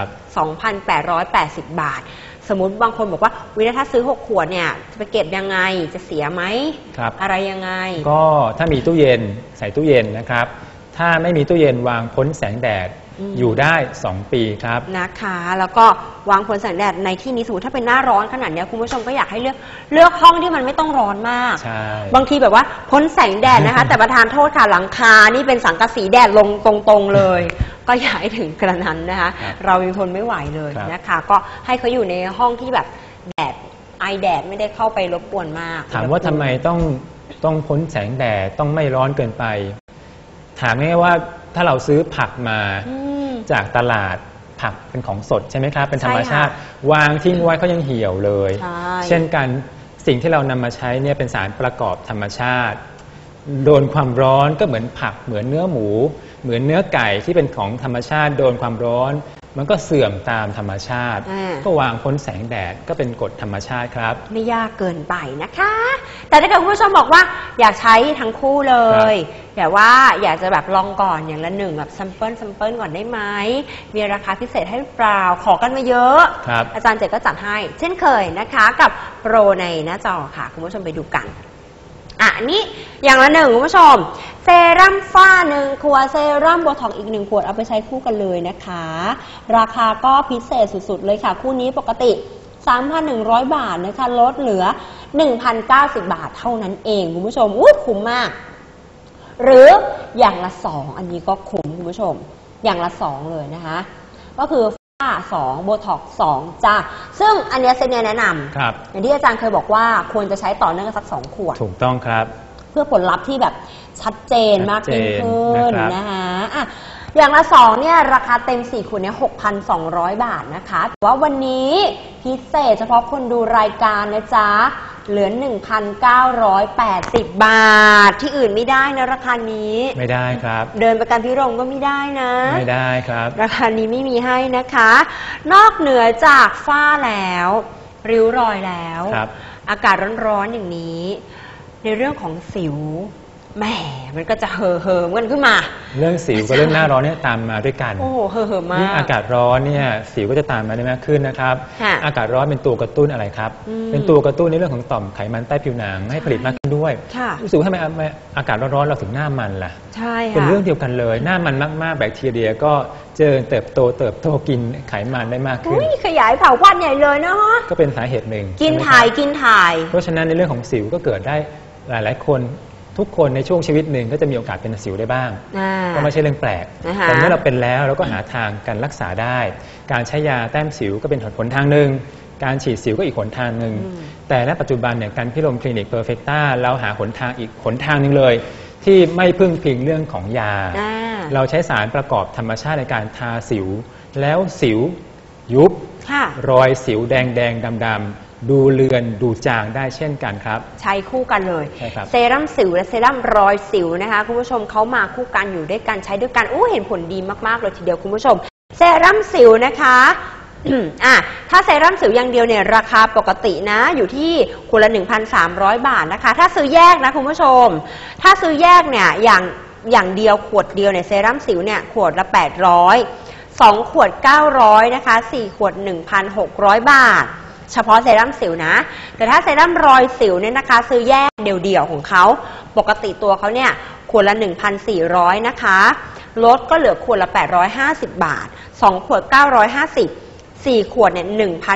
2,880 บาทสมมุติบางคนบอกว่าถ้าซื้อ6 ขวดเนี่ยจะไปเก็บยังไงจะเสียไหมอะไรยังไงก็ถ้ามีตู้เย็นใส่ตู้เย็นนะครับถ้าไม่มีตู้เย็นวางพ้นแสงแดดอยู่ได้2 ปีครับนะคะแล้วก็วางพ้นแสงแดดในที่นี้สมมติถ้าเป็นหน้าร้อนขนาดนี้คุณผู้ชมก็อยากให้เลือกห้องที่มันไม่ต้องร้อนมากบางทีแบบว่าพ้นแสงแดดนะคะแต่ประทานโทษค่ะหลังคานี่เป็นสังกะสีแดดลงตรงๆเลยก็อย่าให้ถึงกระนั้นนะคะเรายังทนไม่ไหวเลยนะคะก็ให้เขาอยู่ในห้องที่แบบแดดไอแดดไม่ได้เข้าไปรบกวนมากถามว่าทำไมต้องพ้นแสงแดดต้องไม่ร้อนเกินไปถามง่ายๆว่าถ้าเราซื้อผักมาจากตลาดผักเป็นของสดใช่ไหมครับเป็นธรรมชาติวางทิ้งไว้เขายังเหี่ยวเลยเช่นกันสิ่งที่เรานำมาใช้เนี่ยเป็นสารประกอบธรรมชาติโดนความร้อนก็เหมือนผักเหมือนเนื้อหมูเหมือนเนื้อไก่ที่เป็นของธรรมชาติโดนความร้อนมันก็เสื่อมตามธรรมชาติก็วางพ้นแสงแดดก็เป็นกฎธรรมชาติครับไม่ยากเกินไปนะคะแต่ถ้าเกิดคุณผู้ชมบอกว่าอยากใช้ทั้งคู่เลยแต่ว่าอยากจะแบบลองก่อนอย่างละ1แบบซัมเปิลก่อนได้ไหมมีราคาพิเศษให้เปล่าขอกันมาเยอะอาจารย์เจก็จัดให้เช่นเคยนะคะกับโปรในหน้าจอค่ะคุณผู้ชมไปดูกันอันนี้อย่างละ1คุณผู้ชมเซรั่มฝ้า1 ขวดเซรั่มโบท็อกซ์อีก1 ขวดเอาไปใช้คู่กันเลยนะคะราคาก็พิเศษสุดๆเลยค่ะคู่นี้ปกติ 3,100 บาทนะคะลดเหลือ 1,090 บาทเท่านั้นเองคุณผู้ชมคุ้มมากหรืออย่างละ2อันนี้ก็คุ้มคุณผู้ชมอย่างละ2เลยนะคะก็คือฝ้า2โบท็อกซ์2จ้าซึ่งอันนี้เซนแนะนำอย่างที่อาจารย์เคยบอกว่าควรจะใช้ต่อเนื่องสัก2 ขวดถูกต้องครับพื่อผลลัพธ์ที่แบบชัดเจนมากยิ่งขึ้นนะคะอย่างละ2เนี่ยราคาเต็ม4ขวดเนี่ย 6,200 บาทนะคะแต่ว่าวันนี้พิเศษเฉพาะคนดูรายการนะจ๊ะเหลือ 1,980 บาทที่อื่นไม่ได้นะราคานี้ไม่ได้ครับเดินประกันพิรมก็ไม่ได้นะไม่ได้ครับราคานี้ไม่มีให้นะคะนอกเหนือจากฝ้าแล้วริ้วรอยแล้วอากาศร้อนๆอย่างนี้ในเรื่องของสิวแหมมันก็จะเห่อกันขึ้นมาเรื่องสิวกับเรื่องหน้าร้อนเนี่ยตามมาด้วยกันโอ้เห่อมากอากาศร้อนเนี่ยสิวก็จะตามมาได้มากขึ้นนะครับอากาศร้อนเป็นตัวกระตุ้นอะไรครับเป็นตัวกระตุ้นในเรื่องของต่อมไขมันใต้ผิวหนังให้ผลิตมากขึ้นด้วยรู้สึกว่าทำไมอากาศร้อนๆเราถึงหน้ามันล่ะใช่เป็นเรื่องเดียวกันเลยหน้ามันมากๆแบคทีเรียก็เจริญเติบโตกินไขมันได้มากขึ้นขยายเผ่าพันธุ์ใหญ่เลยนะฮะก็เป็นสาเหตุหนึ่งกินถ่ายเพราะฉะนั้นในเรื่องของสิวก็เกิดได้หลายๆคนทุกคนในช่วงชีวิตหนึ่งก็จะมีโอกาสเป็นสิวได้บ้างก็ไม่ใช่เรื่องแปลกแต่เมื่อเราเป็นแล้วเราก็หาทางการรักษาได้การใช้ยาแต้มสิวก็เป็นหนทางหนึ่งการฉีดสิวก็อีกหนทางหนึ่งแต่ณปัจจุบันเนี่ยการพิรมคลินิกเพอร์เฟกต้าเราหาหนทางอีกหนทางหนึ่งเลยที่ไม่พึ่งพิงเรื่องของยาเราใช้สารประกอบธรรมชาติในการทาสิวแล้วสิวยุบรอยสิวแดงดำดูเลือนดูจางได้เช่นกันครับใช้คู่กันเลยเซรั่มสิวและเซรั่มรอยสิวนะคะคุณผู้ชมเขามาคู่กันอยู่ด้วยกันใช้ด้วยกันเห็นผลดีมากๆเลยทีเดียวคุณผู้ชมเซรั่มสิวนะคะถ้าเซรั่มสิวอย่างเดียวเนี่ยราคาปกตินะอยู่ที่ขวดละ 1,300 บาทนะคะถ้าซื้อแยกนะคุณผู้ชมถ้าซื้อแยกเนี่ยอย่างเดียวขวดเดียวเนี่ยเซรั่มสิวเนี่ยขวดละ800 2ขวด900นะคะ4ขวด 1,600 บาทเฉพาะเซรั่มสิวนะแต่ถ้าเซรั่มรอยสิวเนี่ยนะคะซื้อแยกเดี่ยวๆของเขาปกติตัวเขาเนี่ยขวดละ 1,400 นะคะลดก็เหลือขวดละ850 บาท2ขวด950 4ขวดเนี่ย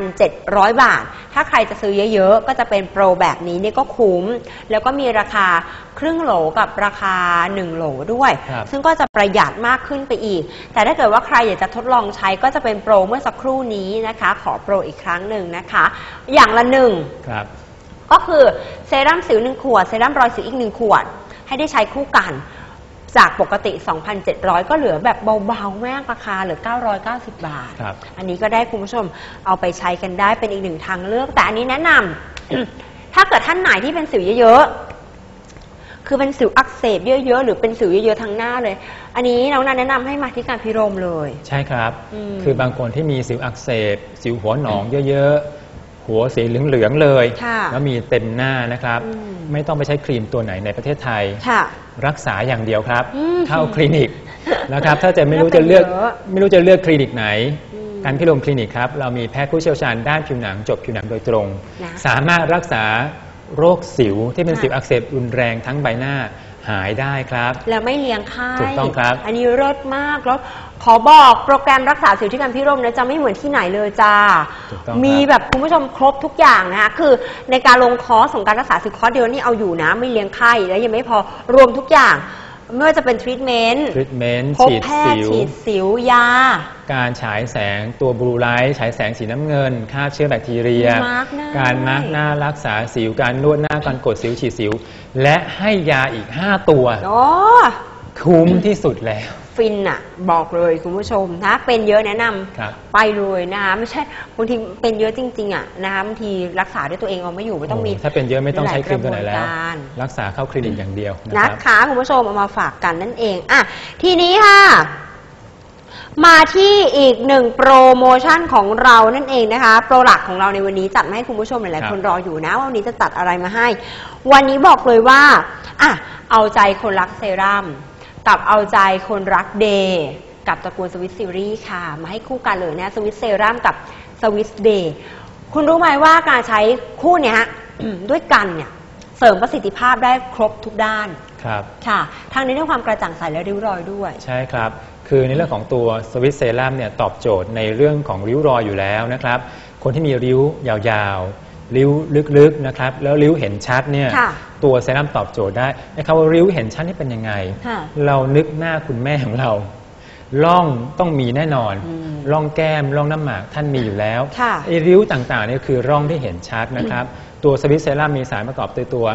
1,700 บาทถ้าใครจะซื้อเยอะๆก็จะเป็นโปรแบบนี้เนี่ยก็คุ้มแล้วก็มีราคาครึ่งโหลกับราคา1โหลด้วยซึ่งก็จะประหยัดมากขึ้นไปอีกแต่ถ้าเกิดว่าใครอยากจะทดลองใช้ก็จะเป็นโปรเมื่อสักครู่นี้นะคะขอโปรอีกครั้งหนึ่งนะคะอย่างละ1ก็คือเซรั่มสิว1ขวดเซรั่มรอยสิวอีก1ขวดให้ได้ใช้คู่กันจากปกติ 2,700 ก็เหลือแบบเบาๆแม่งราคาเหลือ990 บาทอันนี้ก็ได้คุณผู้ชมเอาไปใช้กันได้เป็นอีกหนึ่งทางเลือกแต่อันนี้แนะนำ ถ้าเกิดท่านไหนที่เป็นสิวเยอะๆคือเป็นสิวอักเสบเยอะๆหรือเป็นสิวเยอะๆทั้งหน้าเลยอันนี้น้องนันแนะนำให้มาที่การพิรมเลยใช่ครับคือบางคนที่มีสิวอักเสบสิวหัวหนองเยอะๆหัวสีเหลืองๆเลยแล้วมีเต็มหน้านะครับไม่ต้องไปใช้ครีมตัวไหนในประเทศไทยรักษาอย่างเดียวครับเข้าคลินิกนะครับถ้าจะไม่รู้จะเลือกคลินิกไหนการพิรมคลินิกครับเรามีแพทย์ผู้เชี่ยวชาญด้านผิวหนังจบผิวหนังโดยตรงสามารถรักษาโรคสิวที่เป็นสิวอักเสบรุนแรงทั้งใบหน้าหายได้ครับแล้วไม่เลี้ยงไข้ถูกต้องครับอันนี้เลิศมากแล้วขอบอกโปรแกรมรักษาสิวที่การพิรมนะจะไม่เหมือนที่ไหนเลยจ้ามีแบบคุณผู้ชมครบทุกอย่างนะคะคือในการลงคอร์สของการรักษาสิวคอร์สเดียวนี่เอาอยู่นะไม่เลี้ยงไข้แล้วยังไม่พอรวมทุกอย่างไม่ว่าจะเป็นทรีทเมนต์ฉีดสิวยาการฉายแสงตัวบลูไลท์ฉายแสงสีน้ำเงินฆ่าเชื้อแบคทีเรียการมาร์กหน้ารักษาสิวการนวดหน้าการกดสิวฉีดสิวและให้ยาอีก5ตัวคุ้มที่สุดแล้วฟินอ่ะบอกเลยคุณผู้ชมนะเป็นเยอะแนะนำไปเลยนะคะไม่ใช่บางทีเป็นเยอะจริงๆอ่ะนะคะบางทีรักษาด้วยตัวเองเอาไม่อยู่ไม่ต้องมีถ้าเป็นเยอะไม่ต้องใช้ครีมตัวไหนแล้วรักษาเข้าคลินิกอย่างเดียวนะคะคุณผู้ชมเอามาฝากกันนั่นเองอ่ะทีนี้ค่ะมาที่อีกหนึ่งโปรโมชั่นของเรานั่นเองนะคะโปรหลักของเราในวันนี้จัดมาให้คุณผู้ชมหลายๆคนรออยู่นะว่าวันนี้จะจัดอะไรมาให้วันนี้บอกเลยว่าเอาใจคนรักเซรั่มกับเอาใจคนรักเดย์กับตระกูลสวิสซีรีส์ค่ะมาให้คู่กันเลยนะสวิสเซรั่มกับสวิสเดย์คุณรู้ไหมว่าการใช้คู่เนี้ย ด้วยกันเนี่ยเสริมประสิทธิภาพได้ครบทุกด้านครับค่ะทั้งในเรื่องความกระจ่างใสและริ้วรอยด้วยใช่ครับคือในเรื่องของตัวสวิสเซรั่มเนี่ยตอบโจทย์ในเรื่องของริ้วรอยอยู่แล้วนะครับคนที่มีริ้วยาวๆริ้วลึกๆนะครับแล้วริ้วเห็นชัดเนี่ยตัวเซรั่มตอบโจทย์ได้นะครับว่าริ้วเห็นชัดนี่เป็นยังไงเรานึกหน้าคุณแม่ของเราร่องต้องมีแน่นอนร่องแก้มร่องน้ำหมากท่านมีอยู่แล้วไอ้ริ้วต่างๆนี่คือร่องที่เห็นชัดนะครับตัวสวิสเซรั่มมีสารประกอบตัว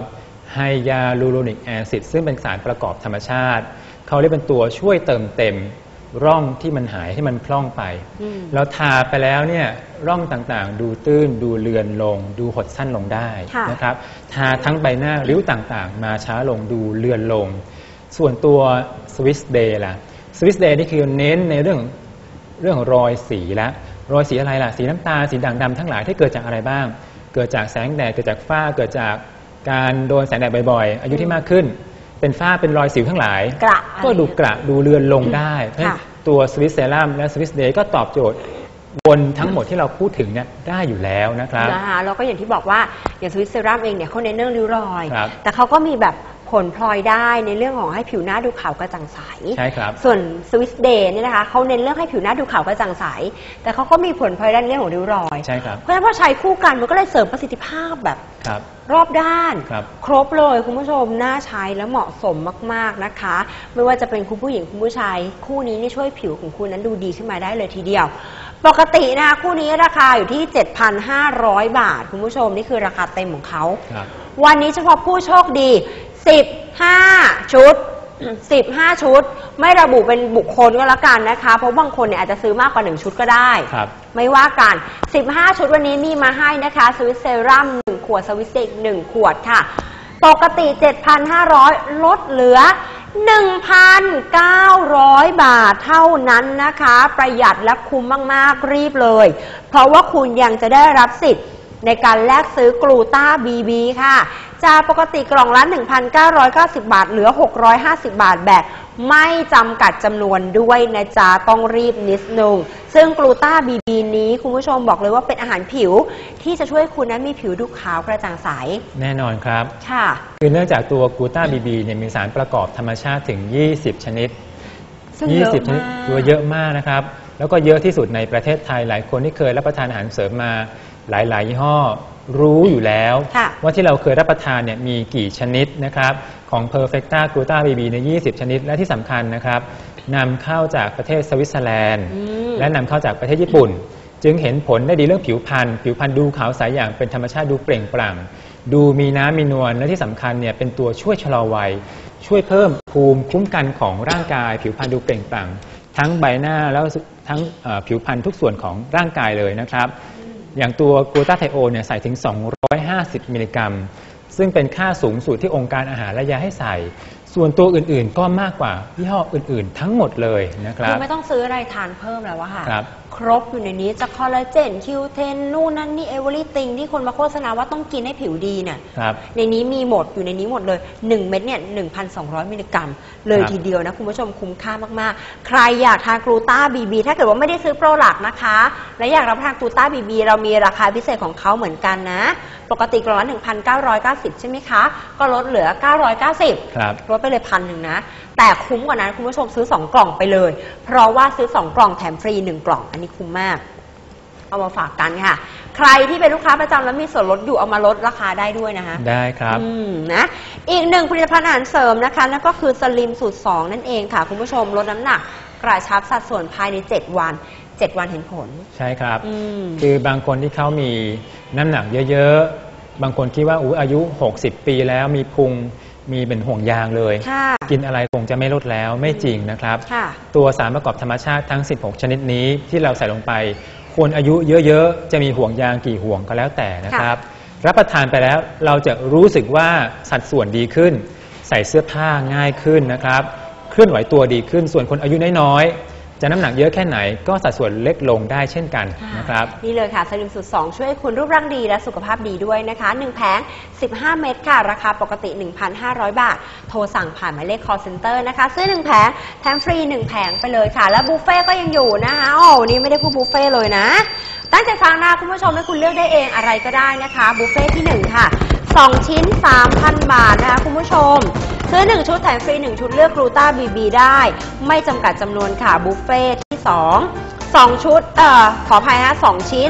ไฮยาลูโรนิกแอซิดซึ่งเป็นสารประกอบธรรมชาติเขาเรียกเป็นตัวช่วยเติมเต็มร่องที่มันหายให้มันพร่องไปแล้วทาไปแล้วเนี่ยร่องต่างๆดูตื้นดูเลือนลงดูหดสั้นลงได้นะครับทาทั้งใบหน้าริ้วต่างๆมาช้าลงดูเลือนลงส่วนตัวสวิสเดย์ล่ะสวิสเดย์นี่คือเน้นในเรื่องรอยสีละรอยสีอะไรล่ะสีน้ำตาลสีด่างดำทั้งหลายที่เกิดจากอะไรบ้างเกิดจากแสงแดดเกิดจากฝ้าเกิดจากการโดนแสงแดดบ่อยๆอายุที่มากขึ้นเป็นฝ้าเป็นรอยสิวทั้งหลายก็ดูกระดูเลือนลงได้เพราะตัวสวิสเซรั่มและสวิสเดย์ก็ตอบโจทย์บนทั้งหมดที่เราพูดถึงเนี่ยได้อยู่แล้วนะครับนะคะแล้วก็อย่างที่บอกว่าอย่างสวิสเซรั่มเองเนี่ยเขาเน้นเรื่องริ้วรอยแต่เขาก็มีแบบผลพลอยได้ในเรื่องของให้ผิวหน้าดูขาวกระจ่างใสใช่ครับส่วนสวิสเดย์เนี่ยนะคะเขาเน้นเรื่องให้ผิวหน้าดูขาวกระจ่างใสแต่เขาก็มีผลพลอยได้ในเรื่องของริ้วรอยใช่ครับเพราะฉะนั้นพอใช้คู่กันมันก็เลยเสริมประสิทธิภาพแบบรอบด้านครบเลยคุณผู้ชมน่าใช้และเหมาะสมมากๆนะคะไม่ว่าจะเป็นคุณผู้หญิงคุณผู้ชายคู่นี้นี่ช่วยผิวของคุณนั้นดูดีขึ้นมาได้เลยทีเดียวปกตินะคะคู่นี้ราคาอยู่ที่ 7,500 บาทคุณผู้ชมนี่คือราคาเต็มของเขาวันนี้เฉพาะผู้โชคดี15 ชุด 15 ชุดไม่ระบุเป็นบุคคลก็แล้วกันนะคะเพราะบางคนเนี่ยอาจจะซื้อมากกว่า1ชุดก็ได้ไม่ว่ากัน15 ชุดวันนี้มีมาให้นะคะสวิสเซรั่ม1ขวดสวิสเซก1ขวดค่ะปกติ 7,500 ลดเหลือ 1,900 บาทเท่านั้นนะคะประหยัดและคุ้มมากๆรีบเลยเพราะว่าคุณยังจะได้รับสิทธิ์ในการแลกซื้อกลูต้าBBค่ะจากปกติกล่องละ 1,990 บาทเหลือ650 บาทแบบไม่จำกัดจำนวนด้วยนะจ๊ะต้องรีบนิดนึงซึ่งกลูต้าBBนี้คุณผู้ชมบอกเลยว่าเป็นอาหารผิวที่จะช่วยคุณนั้นมีผิวดูขาวกระจ่างใสแน่นอนครับค่ะคือเนื่องจากตัวกลูต้าBBเนี่ยมีสารประกอบธรรมชาติถึง20ชนิด20ชนิดตัวเยอะมากนะครับแล้วก็เยอะที่สุดในประเทศไทยหลายคนที่เคยรับประทานอาหารเสริมมาหลายยี่ห้อรู้อยู่แล้วว่าที่เราเคยรับประทานเนี่ยมีกี่ชนิดนะครับของ Perfecta Gluta BB ใน20ชนิดและที่สำคัญนะครับนำเข้าจากประเทศสวิตเซอร์แลนด์และนำเข้าจากประเทศญี่ปุ่นจึงเห็นผลได้ดีเรื่องผิวพรรณดูขาวใสอย่างเป็นธรรมชาติดูเปล่งปลั่งดูมีน้ำมีนวลและที่สำคัญเนี่ยเป็นตัวช่วยชะลอวัยช่วยเพิ่มภูมิคุ้มกันของร่างกายผิวพรรณดูเปล่งปลั่งทั้งใบหน้าแล้วทั้งผิวพรรณทุกส่วนของร่างกายเลยนะครับอย่างตัวกลูตาไทโอนเนี่ยใส่ถึง250มิลลิกรัมซึ่งเป็นค่าสูงสุดที่องค์การอาหารและยาให้ใส่ส่วนตัวอื่นๆก็มากกว่ายี่ห้ออื่นๆทั้งหมดเลยนะครับคือไม่ต้องซื้ออะไรทานเพิ่มแล้วอะค่ะครบอยู่ในนี้จะคอลลาเจนคิวเทนนู่นนั่นนี่เอเวอรี่ติงที่คนมาโฆษณาว่าต้องกินให้ผิวดีเนี่ยในนี้มีหมดอยู่ในนี้หมดเลย1เม็ดเนี่ย 1,200 มิลลิกรัมเลยทีเดียวนะคุณผู้ชมคุ้มค่ามากๆใครอยากทานกลูต้าBBถ้าเกิดว่าไม่ได้ซื้อโปรหลักนะคะและอยากรับประทานกลูต้าBBเรามีราคาพิเศษของเขาเหมือนกันนะปกติกล่องละ 1,990 ใช่ไหมคะก็ลดเหลือ990ลดไปเลย1,000นะแต่คุ้มกว่านั้นคุณผู้ชมซื้อ2กล่องไปเลยเพราะว่าซื้อ2กล่องแถมฟรี1กล่องอันนี้คุ้มมากเอามาฝากกันค่ะใครที่เป็นลูกค้าประจำแล้วมีส่วนลดอยู่เอามาลดราคาได้ด้วยนะคะได้ครับนะอีกหนึ่งผลิตภัณฑ์อาหารเสริมนะคะนั่นก็คือสลิมสูตร2นั่นเองค่ะคุณผู้ชมลดน้ำหนักกระชับสัดส่วนภายใน7 วันเห็นผลใช่ครับคือบางคนที่เขามีน้ำหนักเยอะๆบางคนคิดว่าอายุ60ปีแล้วมีพุงมีเป็นห่วงยางเลยกินอะไรคงจะไม่ลดแล้วไม่จริงนะครับตัวสารประกอบธรรมชาติทั้ง16ชนิดนี้ที่เราใส่ลงไปคนอายุเยอะๆจะมีห่วงยางกี่ห่วงก็แล้วแต่นะครับรับประทานไปแล้วเราจะรู้สึกว่าสัดส่วนดีขึ้นใส่เสื้อผ้าง่ายขึ้นนะครับเคลื่อนไหวตัวดีขึ้นส่วนคนอายุน้อยจะน้ำหนักเยอะแค่ไหนก็สัดส่วนเล็กลงได้เช่นกันนะครับนี่เลยค่ะสลิมสูตร2ช่วยคุณรูปร่างดีและสุขภาพดีด้วยนะคะ1แผง15เม็ดค่ะราคาปกติ 1,500 บาทโทรสั่งผ่านหมายเลข call center นะคะซื้อ1แผงแถมฟรี1แผงไปเลยค่ะและบุฟเฟ่ก็ยังอยู่นะคะนี่ไม่ได้พูดบุฟเฟ่เลยนะตั้งใจฟังนะคุณผู้ชมให้คุณเลือกได้เองอะไรก็ได้นะคะบุฟเฟ่ที่1ค่ะ2ชิ้น 3,000 บาทนะคะคุณผู้ชมซื้อ1ชุดแถมฟรี1ชุดเลือกกลูต้าBBได้ไม่จำกัดจำนวนค่ะบุฟเฟ่ที่2ชุดขออภัยนะ2ชิ้น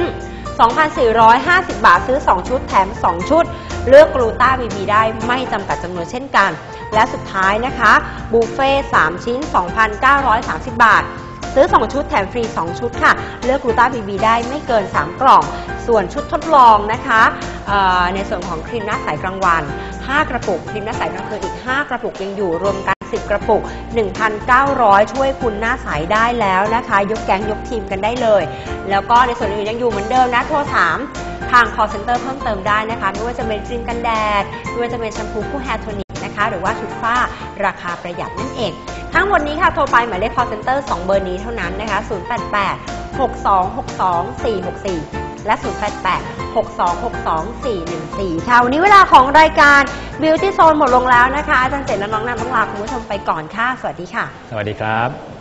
2,450 บาทซื้อ2ชุดแถม2ชุดเลือกกลูต้าBBได้ไม่จำกัดจำนวนเช่นกันและสุดท้ายนะคะบุฟเฟ่3ชิ้น 2,930 บาทซื้อ2ชุดแถมฟรี2ชุดค่ะเลือกกลูต้าบีบีได้ไม่เกิน3กล่องส่วนชุดทดลองนะคะในส่วนของครีมหน้าใสกลางวัน5กระปุกครีมหน้าใสกลางคืนอีก5กระปุกยังอยู่รวมกัน10กระปุก 1,900 ช่วยคุณหน้าใสได้แล้วนะคะยกแก๊งยกทีมกันได้เลยแล้วก็ในส่วนอื่นยังอยู่เหมือนเดิมนะโทรถามทาง call center เพิ่มเติมได้นะคะไม่ว่าจะเป็นครีมกันแดดไม่ว่าจะเป็นแชมพูคู่แฮร์โทนิกนะคะหรือว่าชุดฝ้าราคาประหยัดนั่นเองทั้งหมดนี้ค่ะโทรไปหมายเลข call center 2 เบอร์นี้เท่านั้นนะคะ088 6262 464และ088 6262 414ค่ะวันนี้เวลาของรายการ Beauty Zone หมดลงแล้วนะคะอาจารย์เจตและน้องนำต้องลาคุณผู้ชมไปก่อนค่ะสวัสดีค่ะสวัสดีครับ